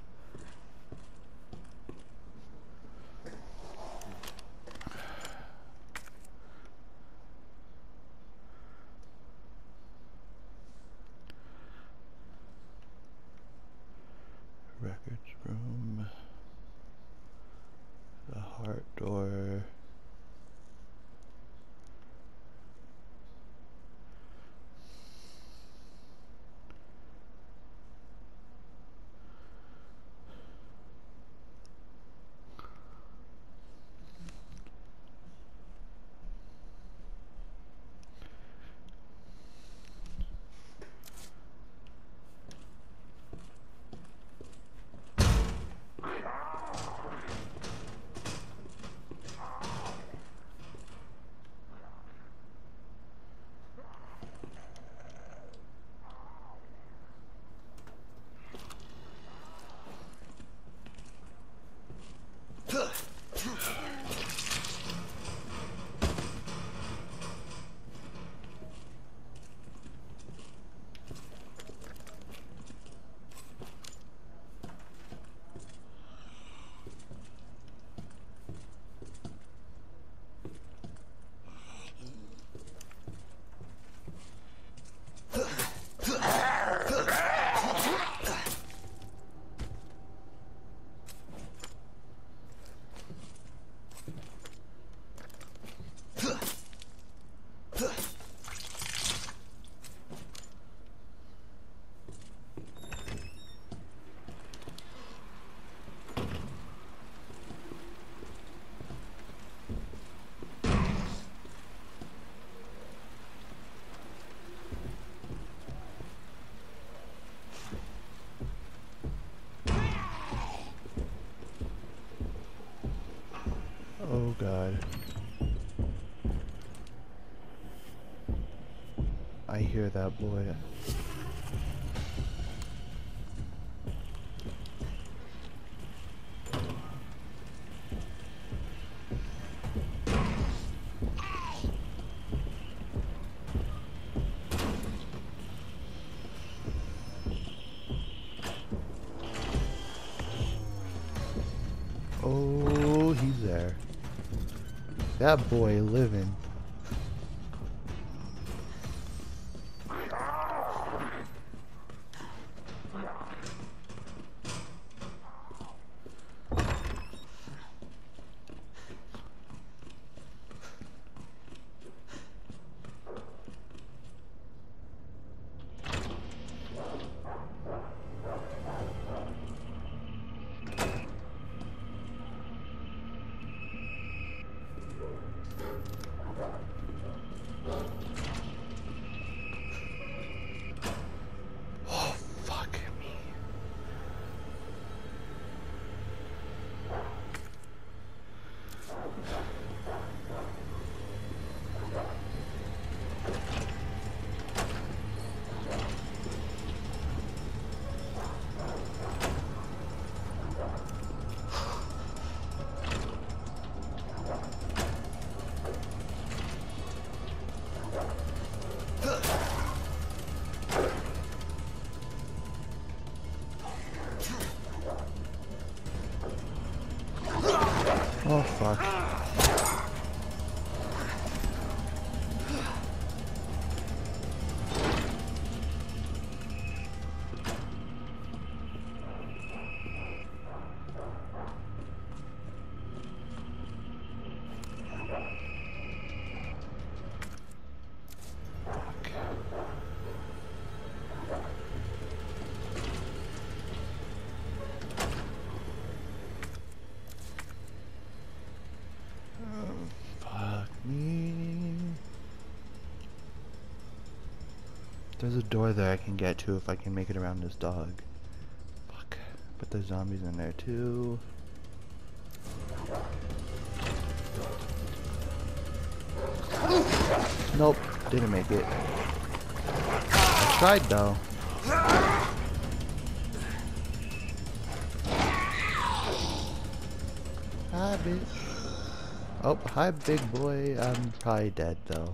Records room. The heart door. Oh God. I hear that boy. Oh, he's there. That boy living. Oh fuck. There's a door there I can get to if I can make it around this dog. Fuck. But there's zombies in there too. Nope, didn't make it. I tried though. Hi, big. Oh, hi, big boy. I'm probably dead though.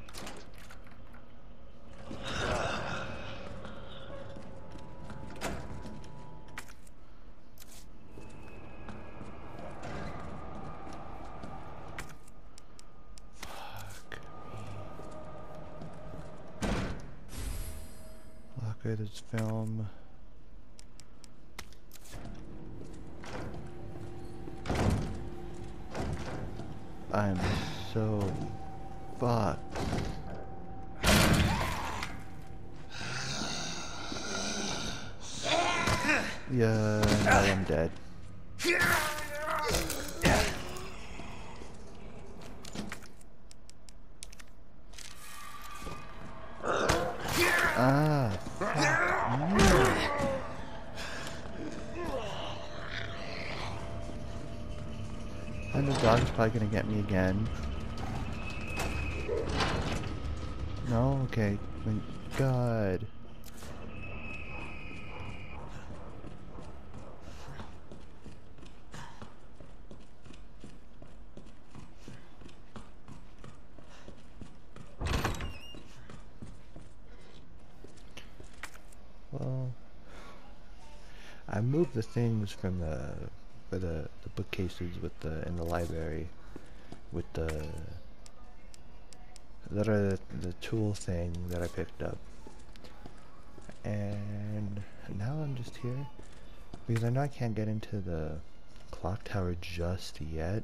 Locker this film. I'm so fucked. Yeah, I am dead. Ah, fuck you. And the dog's probably gonna get me again. No? Okay. Thank God. Well, I moved the things from the for the, the bookcases with the in the library with the that are the, the tool thing that I picked up, and now I'm just here because I know I can't get into the clock tower just yet,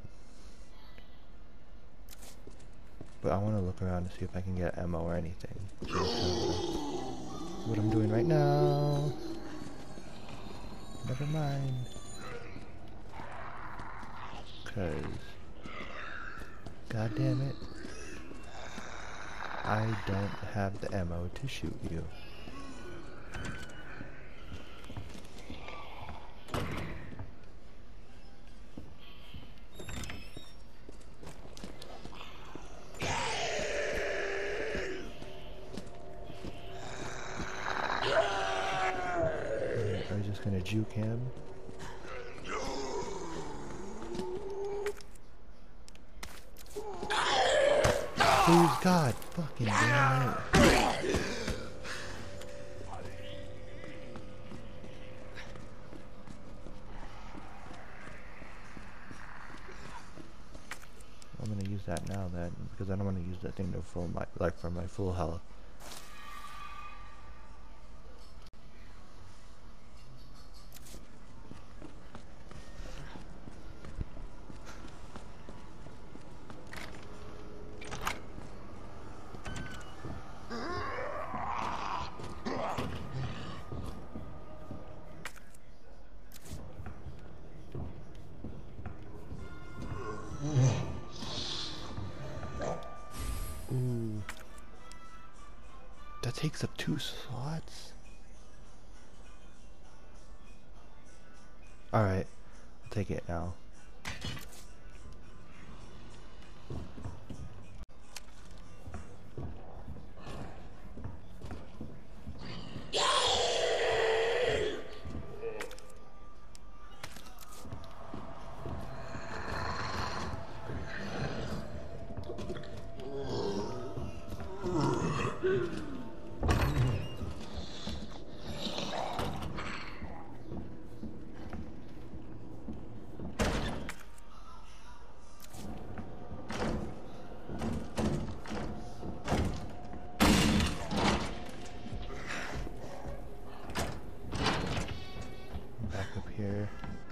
but I want to look around to see if I can get ammo or anything. So that's kind of what I'm doing right now. Never mind. Cause, god damn it, I don't have the ammo to shoot you. I was just gonna juke him. Please, God, fucking damn it. I'm gonna use that now then, because I don't want to use that thing to full my, like for my full health. Ooh. That takes up two slots? Alright, I'll take it now. Back up here.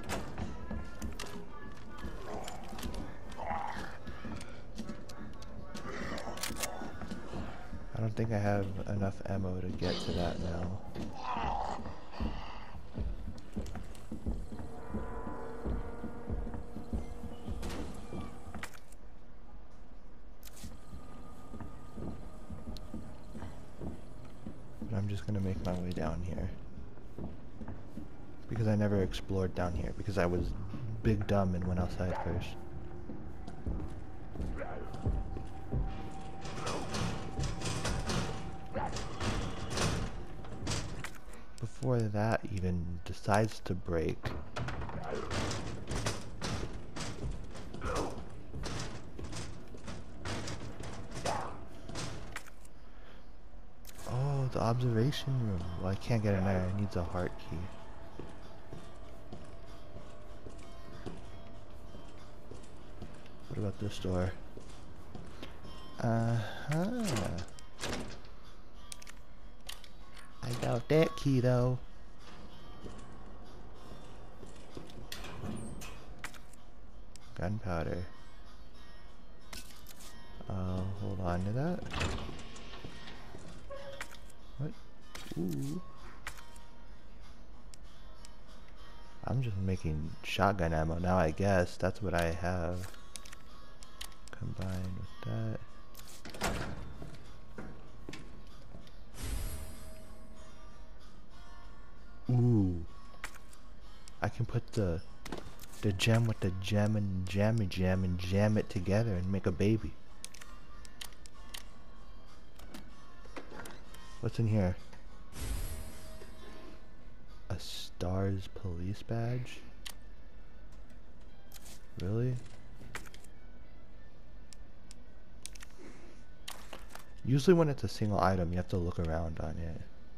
I don't think I have enough ammo to get to that now. just gonna make my way down here. Because I never explored down here, because I was big dumb and went outside first. Before that even decides to break. Oh, the observation room. Well, I can't get in there. It needs a heart key. What about this door? Uh-huh. I got that key though. Gunpowder. I'll hold on to that. What? Ooh. I'm just making shotgun ammo now, I guess. That's what I have. Combined with that. Ooh. I can put the the gem with the gem and jam and jam and jam it together and make a baby. What's in here? A STARS police badge? Really? Usually when it's a single item, you have to look around on it.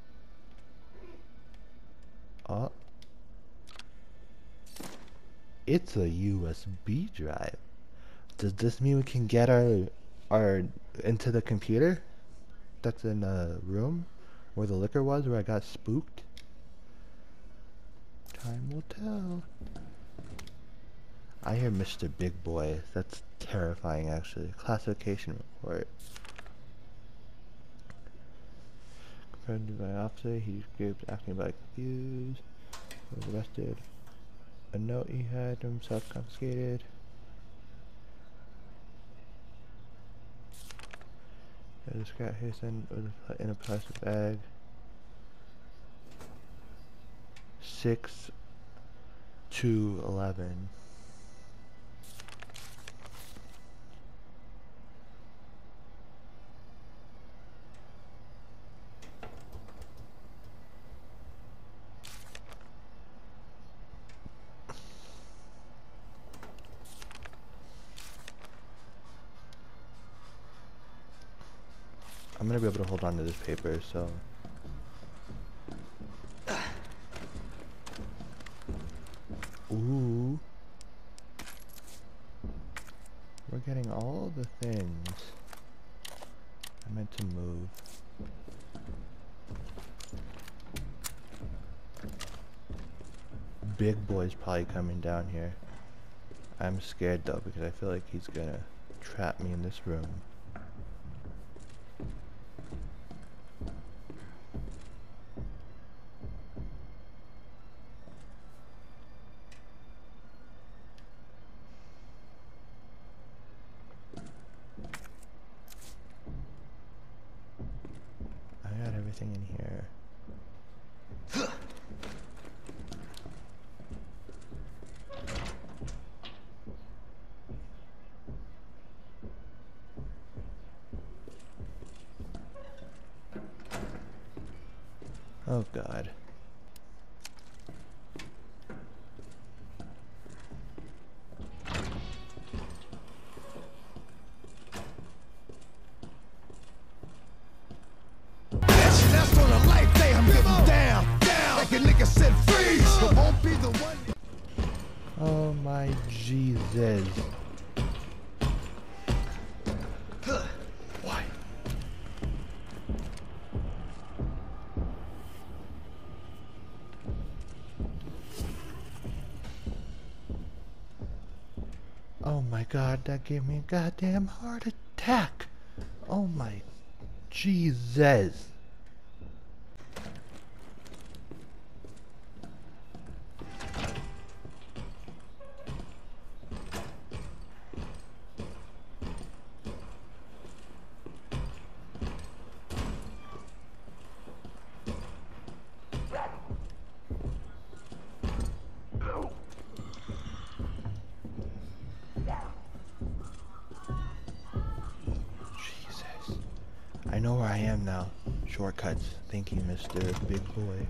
Oh. It's a U S B drive. Does this mean we can get our our into the computer that's in the room where the liquor was, where I got spooked? Time will tell. I hear Mister Big Boy. That's terrifying, actually. Classification report. Confronted by officer, he escaped acting by confused. Was arrested. A note he had himself confiscated. A scrap here sent in a plastic bag. Six to eleven. I'm gonna be able to hold on to this paper, so. Ooh. We're getting all the things I meant to move. Big Boy's probably coming down here. I'm scared though, because I feel like he's gonna trap me in this room. In here. Oh God. Oh my Jesus. Why? Oh my God, that gave me a goddamn heart attack. Oh my Jesus. know where I am now. Shortcuts. Thank you, Mister Big Boy.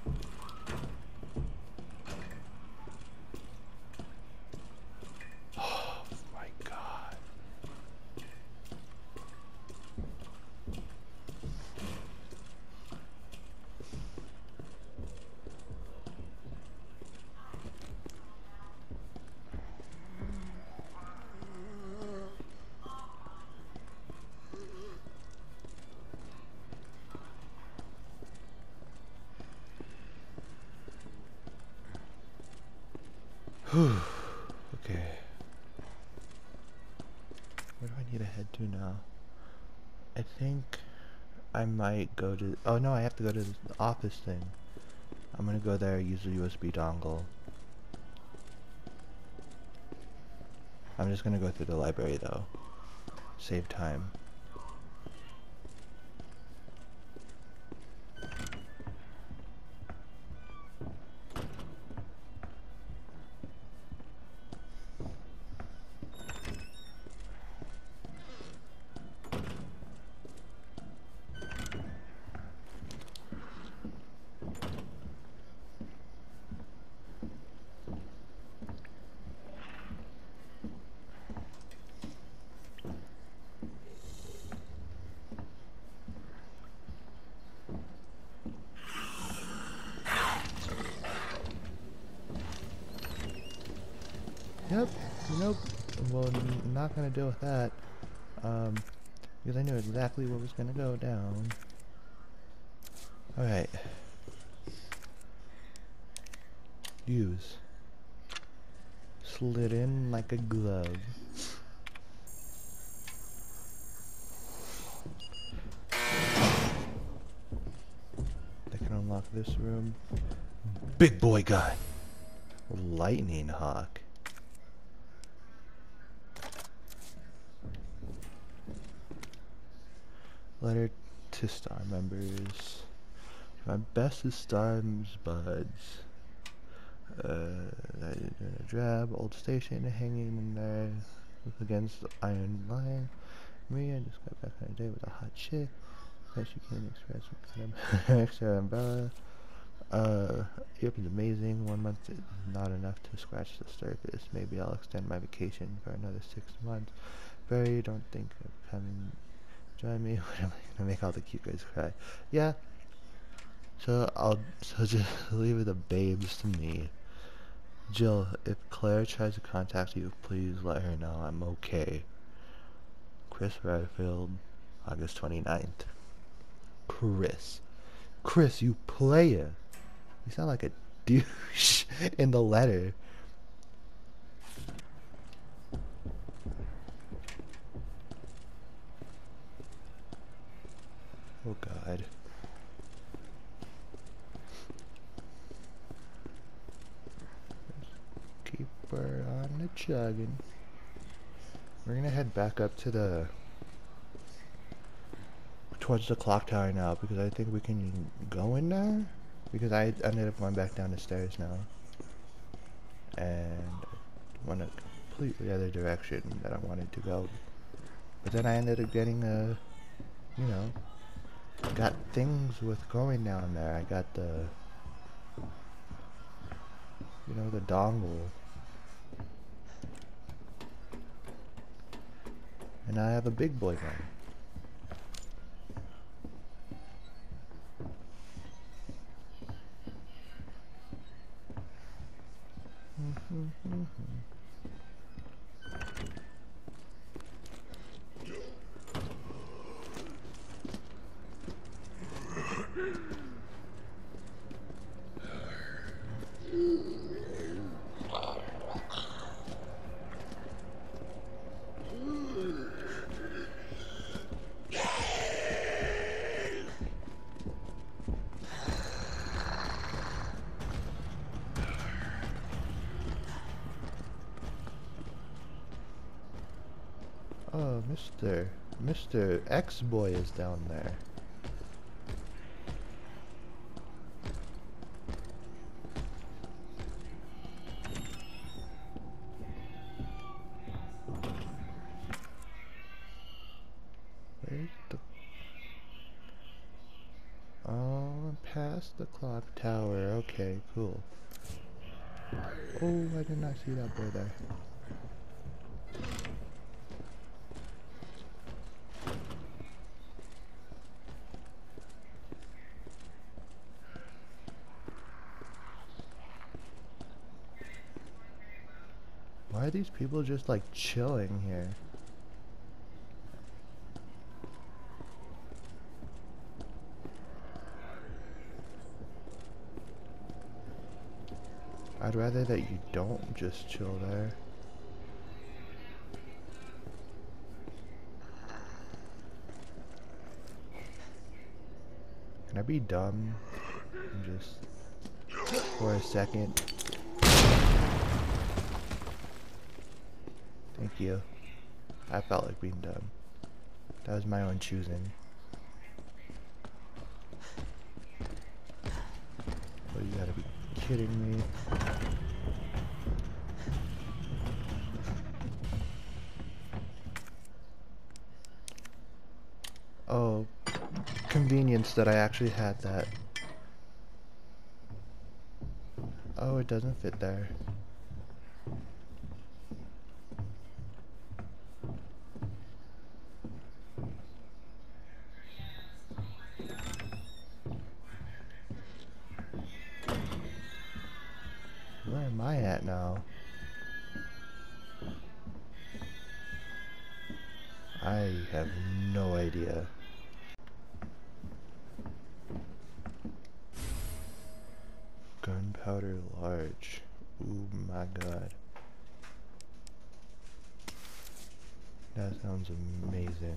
Oh my god. Whew. Okay. Where do I need to head to now? I think I might go to... Oh no, I have to go to the office thing. I'm gonna go there, use the U S B dongle. I'm just gonna go through the library though. Save time. Yep, nope. Well, n not gonna deal with that. Um, because I knew exactly what was gonna go down. Alright. Use. Slid in like a glove. I can unlock this room. Big boy gun. Lightning Hawk. Letter to Star members. My bestest Star's buds. Uh, doing a drab old station hanging in there against the iron line. Maria just got back on a date with a hot chick. That she can't express some kind of extra umbrella. Uh, Europe is amazing. One month is not enough to scratch the surface. Maybe I'll extend my vacation for another six months. Barry, don't think of coming. Join me. What am I gonna make all the cute guys cry? Yeah. So I'll so just leave the babes to me. Jill, if Claire tries to contact you, please let her know I'm okay. Chris Redfield, August twenty-ninth. Chris. Chris, you player. You sound like a douche in the letter. Oh god. Keep her on the chugging. We're gonna head back up to the towards the clock tower now because I think we can go in there because I ended up going back down the stairs now and went a completely other direction that I wanted to go, but then I ended up getting a you know got things with going down there. I got the you know the dongle and I have a big boy gun. Oh, Mister Mister X-Boy is down there. Where's the... That's the clock tower. Okay, cool. Oh, I did not see that boy there. Why are these people just like chilling here? I'd rather that you don't just chill there. Can I be dumb and just for a second? Thank you. I felt like being dumb. That was my own choosing. Oh, you gotta be kidding me. Oh, convenience that I actually had that. Oh, it doesn't fit there. Where am I at now? I have no idea. Gunpowder large. Oh my god. That sounds amazing.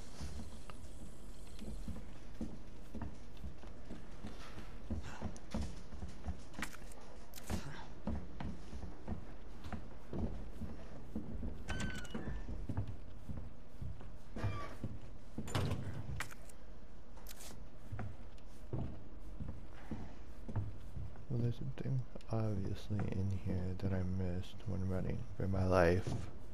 Well, there's something obviously in here that I missed when running for my life.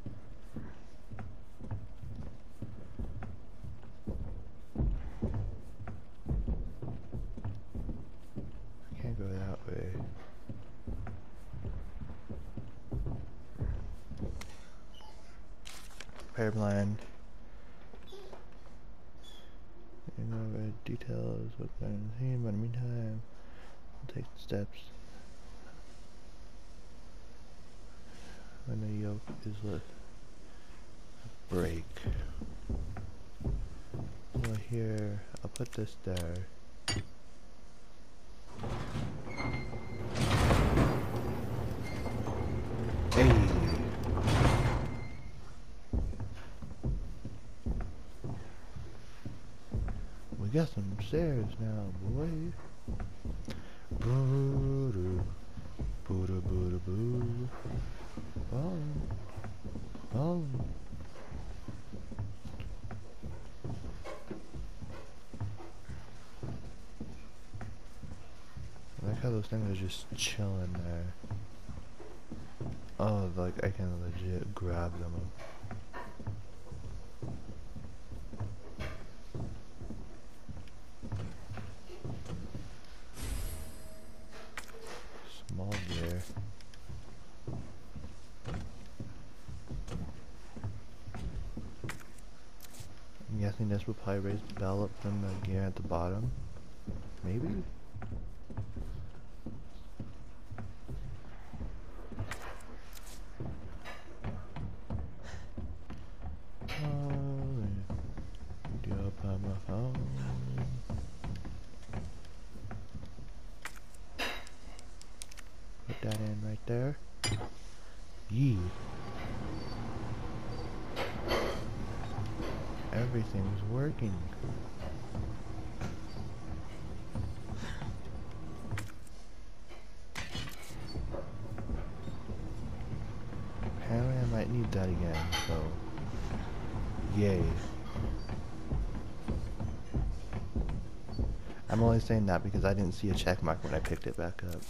I can't go that way. Repair blind. You know, red details, what's better than seen, but in the meantime, I'll take the steps. When the yoke is lit, break. Well, here, I'll put this there. Hey! We got some stairs now, boy. Boo-doo, boo-doo, boo-doo, boo. Oh, oh. I like how those things are just chilling there. Oh, like I can legit grab them. Small gear. I'm guessing this will probably raise the bell up from the gear at the bottom. Maybe? Put that in right there. Yee. Everything's working. Apparently I might need that again, so yay. I'm only saying that because I didn't see a check mark when I picked it back up.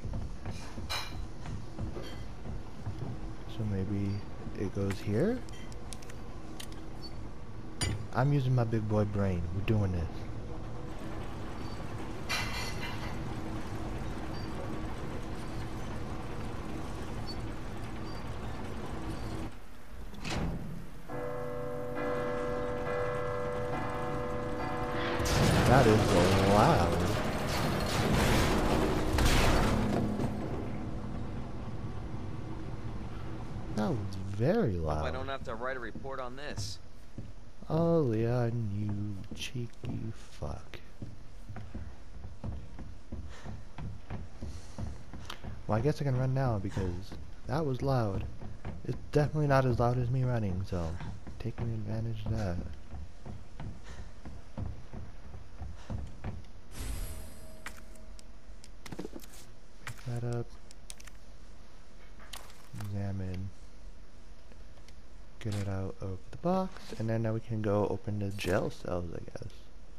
So maybe it goes here? I'm using my big boy brain. We're doing this. That is loud. That was very Hope loud. I don't have to write a report on this. Oh, Leon, you cheeky fuck. Well, I guess I can run now because that was loud. It's definitely not as loud as me running, so taking advantage of that. Pick that up. Examine. Get it out of the box, and then now we can go open the jail cells, I guess.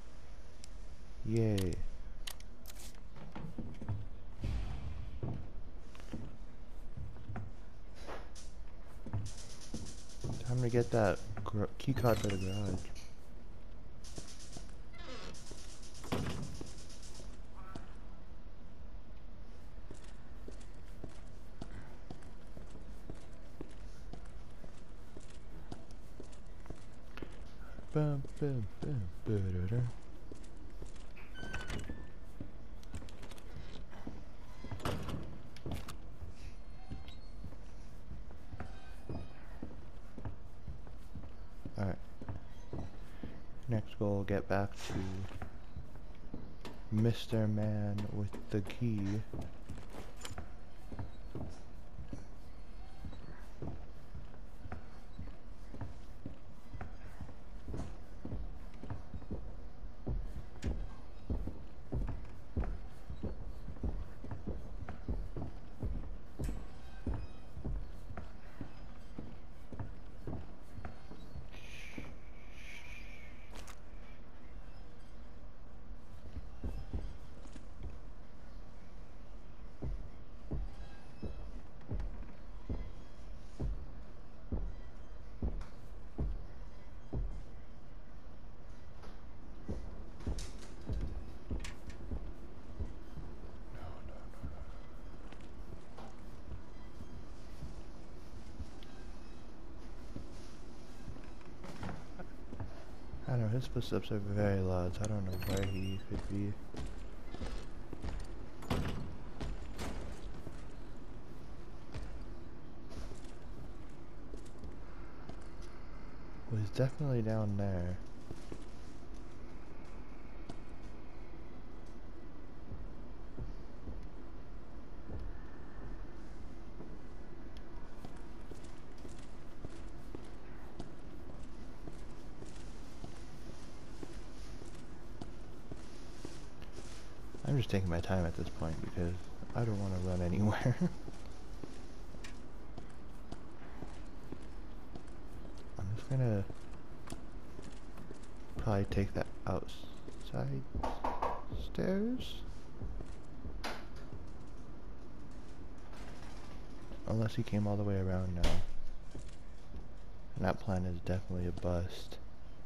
Yay. Time to get that gr key card for the garage. Bum, bum, bum, ba-da-da. Alright. Next goal, get back to Mister Man with the key. I don't know, his footsteps are very loud, so I don't know where he could be. Well, he's definitely down there. I'm just taking my time at this point because I don't want to run anywhere. I'm just gonna probably take that outside stairs. Unless he came all the way around now. And that plan is definitely a bust.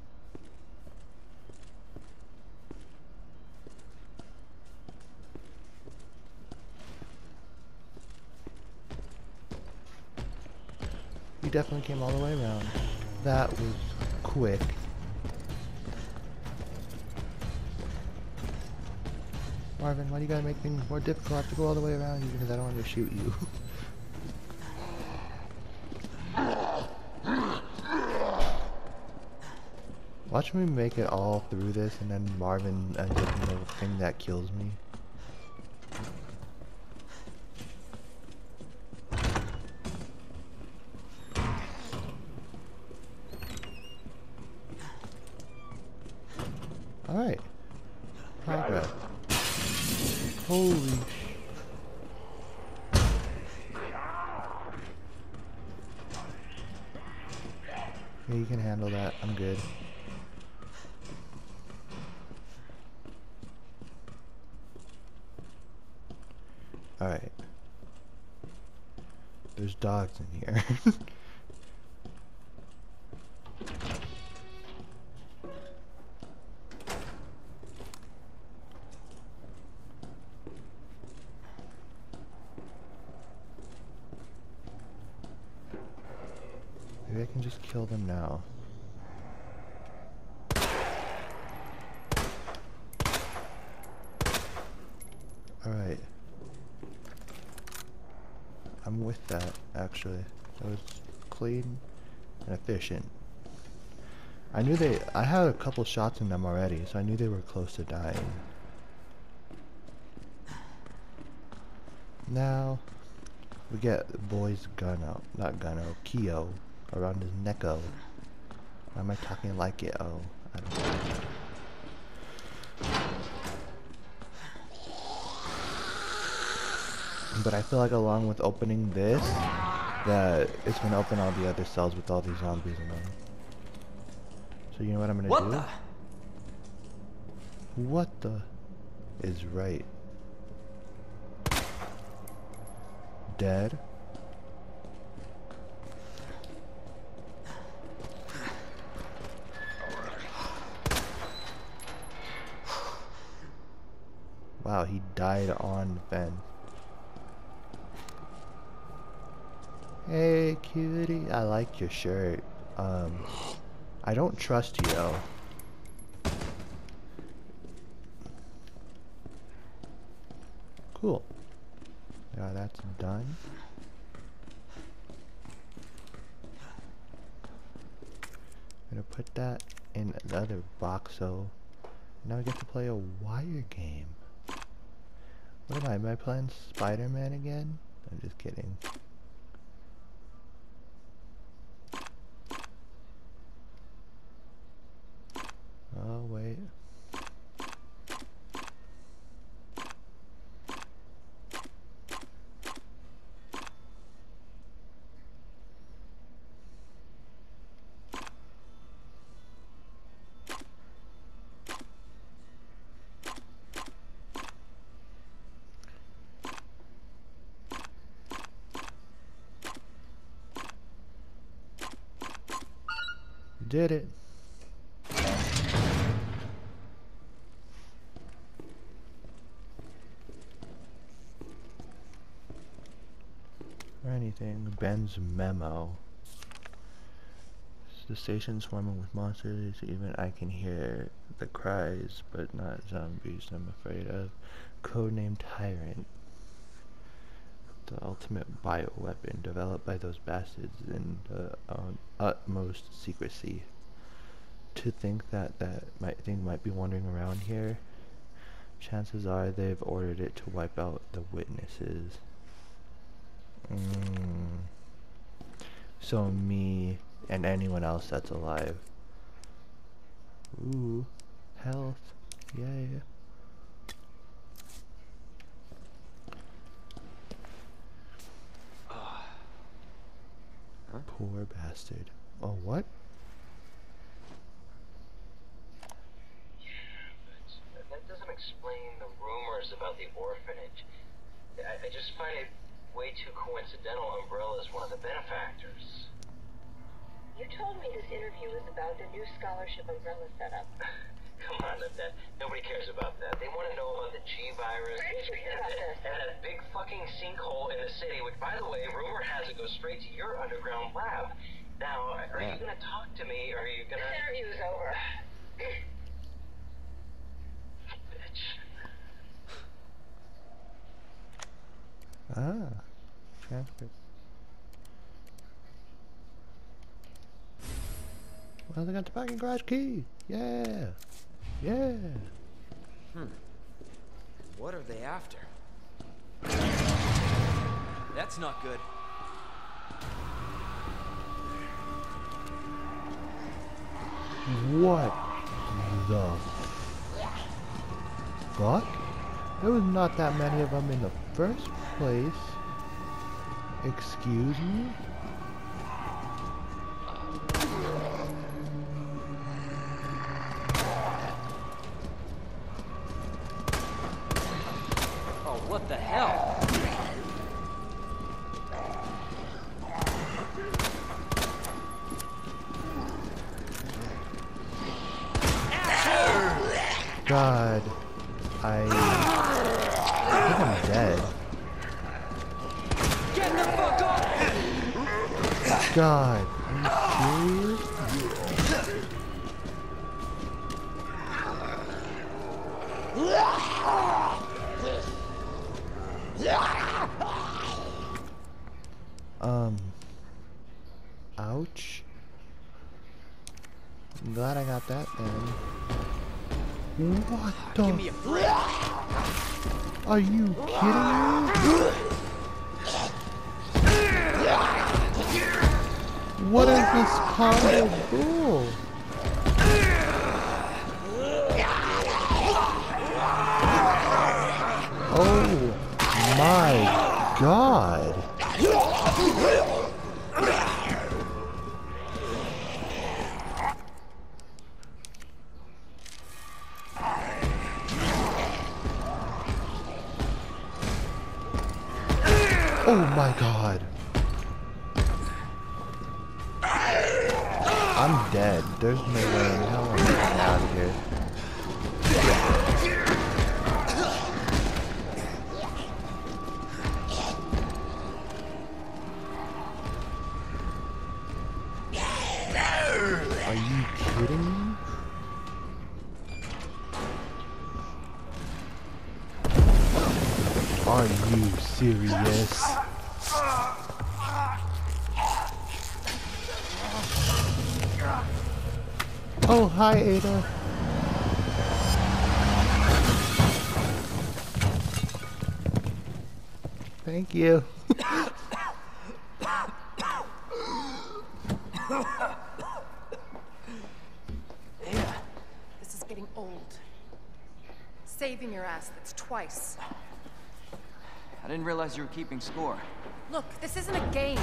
He definitely came all the way around. That was quick. Marvin, why do you gotta make things more difficult? I have to go all the way around you because I don't want to shoot you. Watch me make it all through this and then Marvin ends up in the thing that kills me. Alright. Progress. Holy sh... Yeah, you can handle that. I'm good. Alright. There's dogs in here. Maybe I can just kill them now. Alright. I'm with that, actually. That was clean and efficient. I knew they... I had a couple shots in them already, so I knew they were close to dying. Now, we get the boy's gun out. Not gunno, Keo. Around his necko. Why am I talking like it? Oh, I don't know. But I feel like along with opening this, that it's gonna open all the other cells with all these zombies in them. So you know what I'm gonna What do? the? What the is right? Dead. Wow, he died on the fence. Hey, cutie. I like your shirt. Um, I don't trust you, though. Cool. Yeah, that's done. I'm gonna put that in the other box, so now I get to play a wire game. What am I? Am I playing Spider-Man again? I'm just kidding. Oh, wait. You did it. Or anything. Ben's memo. The station's swarming with monsters. Even I can hear the cries, but not zombies I'm afraid of. Codename Tyrant. The ultimate bioweapon developed by those bastards in the um, utmost secrecy. To think that that might, thing might be wandering around here, chances are they've ordered it to wipe out the witnesses. Mm. So me and anyone else that's alive. Ooh, health, yay. Huh? Poor bastard. Oh, what? But that doesn't explain the rumors about the orphanage. I, I just find it way too coincidental Umbrella's one of the benefactors. You told me this interview was about the new scholarship Umbrella set up. Come on, that, that nobody cares about that. They want to know about the G virus Where did you hear about this? and that big fucking sinkhole in the city, which, by the way, rumor has it goes straight to your underground lab. Now, are Yeah. you gonna talk to me, or are you gonna... This interview's over. Bitch. Ah, transcript. Well, they got the parking garage key. Yeah, yeah. Hmm. What are they after? That's not good. What the fuck? There was not that many of them in the first place. Excuse me? Oh, what the hell? God, I, I think I'm dead. Get the fuck up! God, are you serious? I'm glad I got that then. What the? Give me a break. Are you kidding me? What is this combo bull? Oh my god. Oh my god. I'm dead. There's no way in hell I'm getting out of here. Are you kidding me? Are you serious? Oh, hi, Ada. Thank you. This is getting old. Saving your ass, that's twice. I didn't realize you were keeping score. Look, this isn't a game.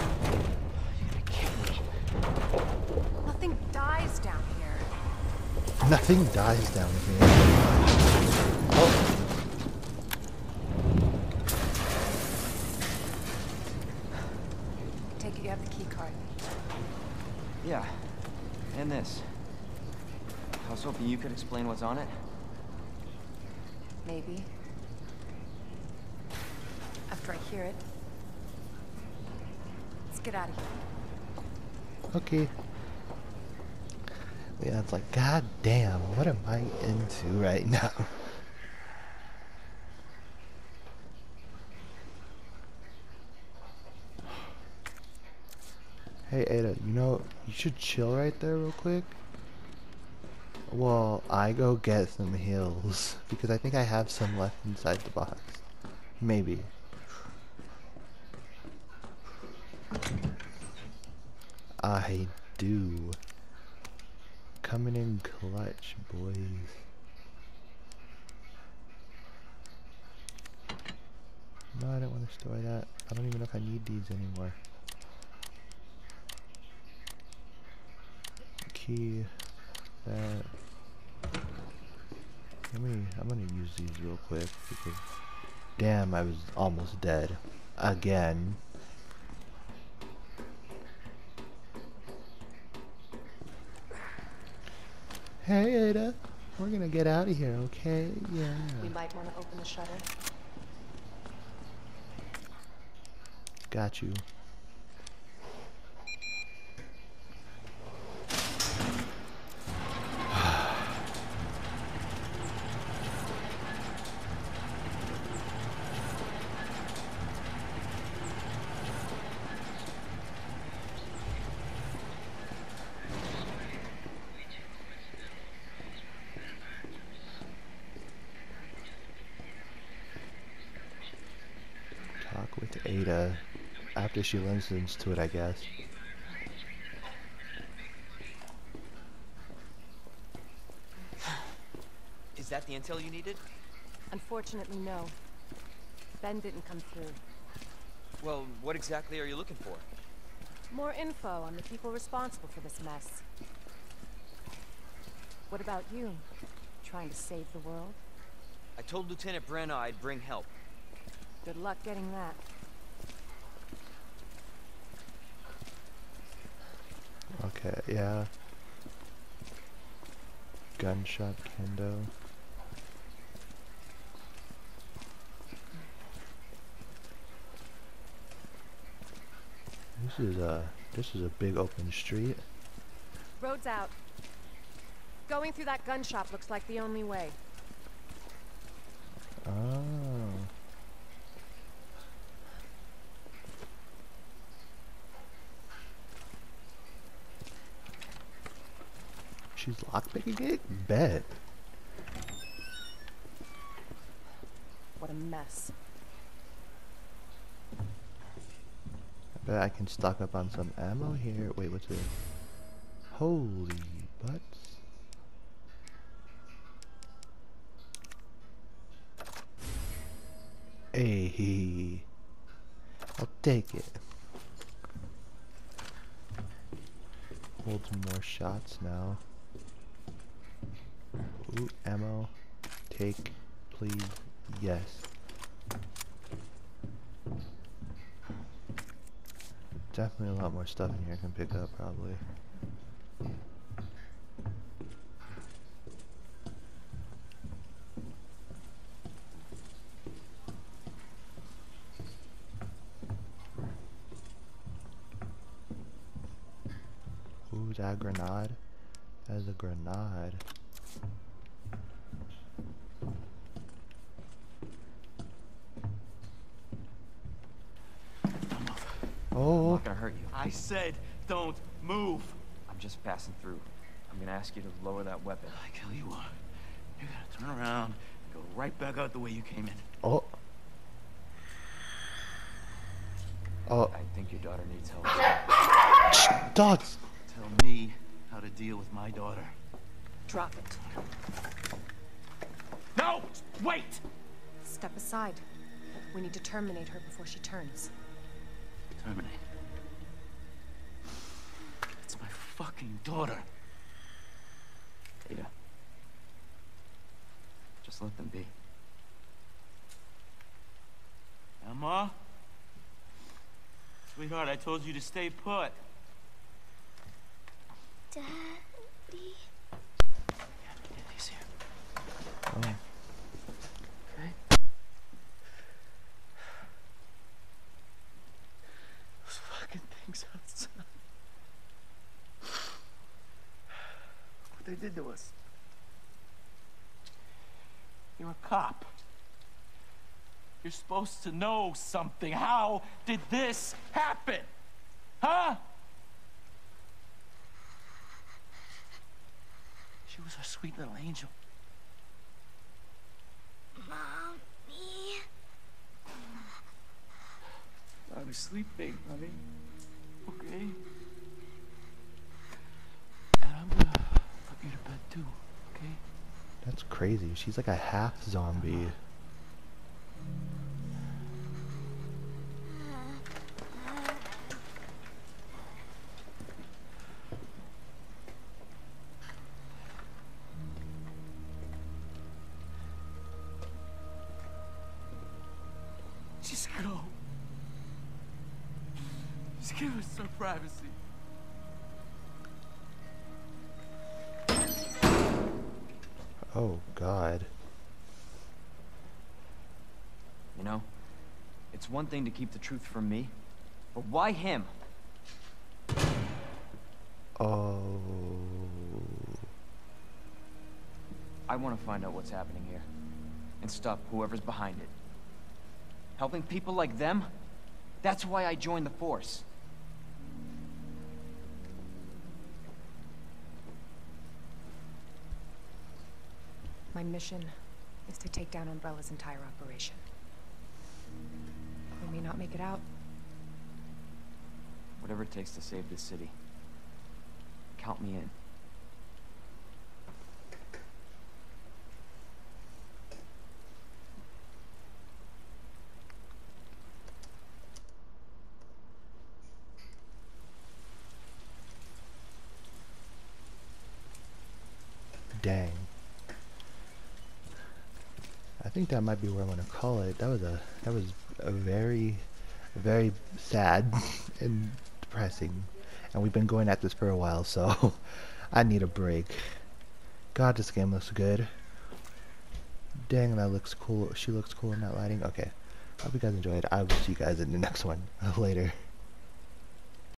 Nothing dies down here. Nothing dies down here. Oh. Take it you have the key card. Yeah, and this. I was hoping you could explain what's on it. Maybe. After I hear it. Let's get out of here. Okay. Yeah, it's like, god damn, what am I into right now? Hey Ada, you know, you should chill right there real quick. Well, I go get some heals, because I think I have some left inside the box. Maybe. I do. Coming in clutch, boys. No, I don't want to store that. I don't even know if I need these anymore. Key. That. Let me, I'm gonna use these real quick because damn, I was almost dead. Again. Hey Ada, we're gonna get out of here, okay? Yeah. We might want to open the shutter. Got you. Talk with Ada after she listens to it, I guess. Is that the intel you needed? Unfortunately, no. Ben didn't come through. Well, what exactly are you looking for? More info on the people responsible for this mess. What about you? Trying to save the world? I told Lieutenant Brenna I'd bring help. Good luck getting that. Okay, yeah. Gunshot kendo. This is a this is a big open street. Road's out. Going through that gun shop looks like the only way. Oh. She's lockpicking it? Bet. What a mess. I bet I can stock up on some ammo here. Wait, what's it? Holy butts. Hey, I'll take it. Holds more shots now. Ooh, ammo. Take, please. Yes. Definitely a lot more stuff in here I can pick up, probably. Ooh, that grenade? That is a grenade. Oh. I'm not gonna hurt you. I said, don't move. I'm just passing through. I'm gonna ask you to lower that weapon. I tell you what, you gotta turn around and go right back out the way you came in. Oh. Oh. I think your daughter needs help. Shh, dogs. Tell me how to deal with my daughter. Drop it. No! Wait! Step aside. We need to terminate her before she turns. Terminate. It's my fucking daughter. Ada. Just let them be. Emma? Sweetheart, I told you to stay put. Daddy. Yeah, he's here. Oh. Okay. Those fucking things outside. What they did to us. You're a cop. You're supposed to know something. How did this happen? Huh? She was our sweet little angel. Mommy. I was sleeping, honey. Okay? And I'm gonna put you to bed too, okay? That's crazy. She's like a half zombie. Just go. Just give us some privacy. Oh, God. You know, it's one thing to keep the truth from me, but why him? Oh. I want to find out what's happening here and stop whoever's behind it. Helping people like them? That's why I joined the Force. My mission is to take down Umbrella's entire operation. We may not make it out. Whatever it takes to save this city. Count me in. Dang. I think that might be where I'm gonna call it. That was a that was a very very sad and depressing. And we've been going at this for a while, so I need a break. God, this game looks good. Dang, that looks cool. She looks cool in that lighting. Okay. Hope you guys enjoyed. I will see you guys in the next one. Later.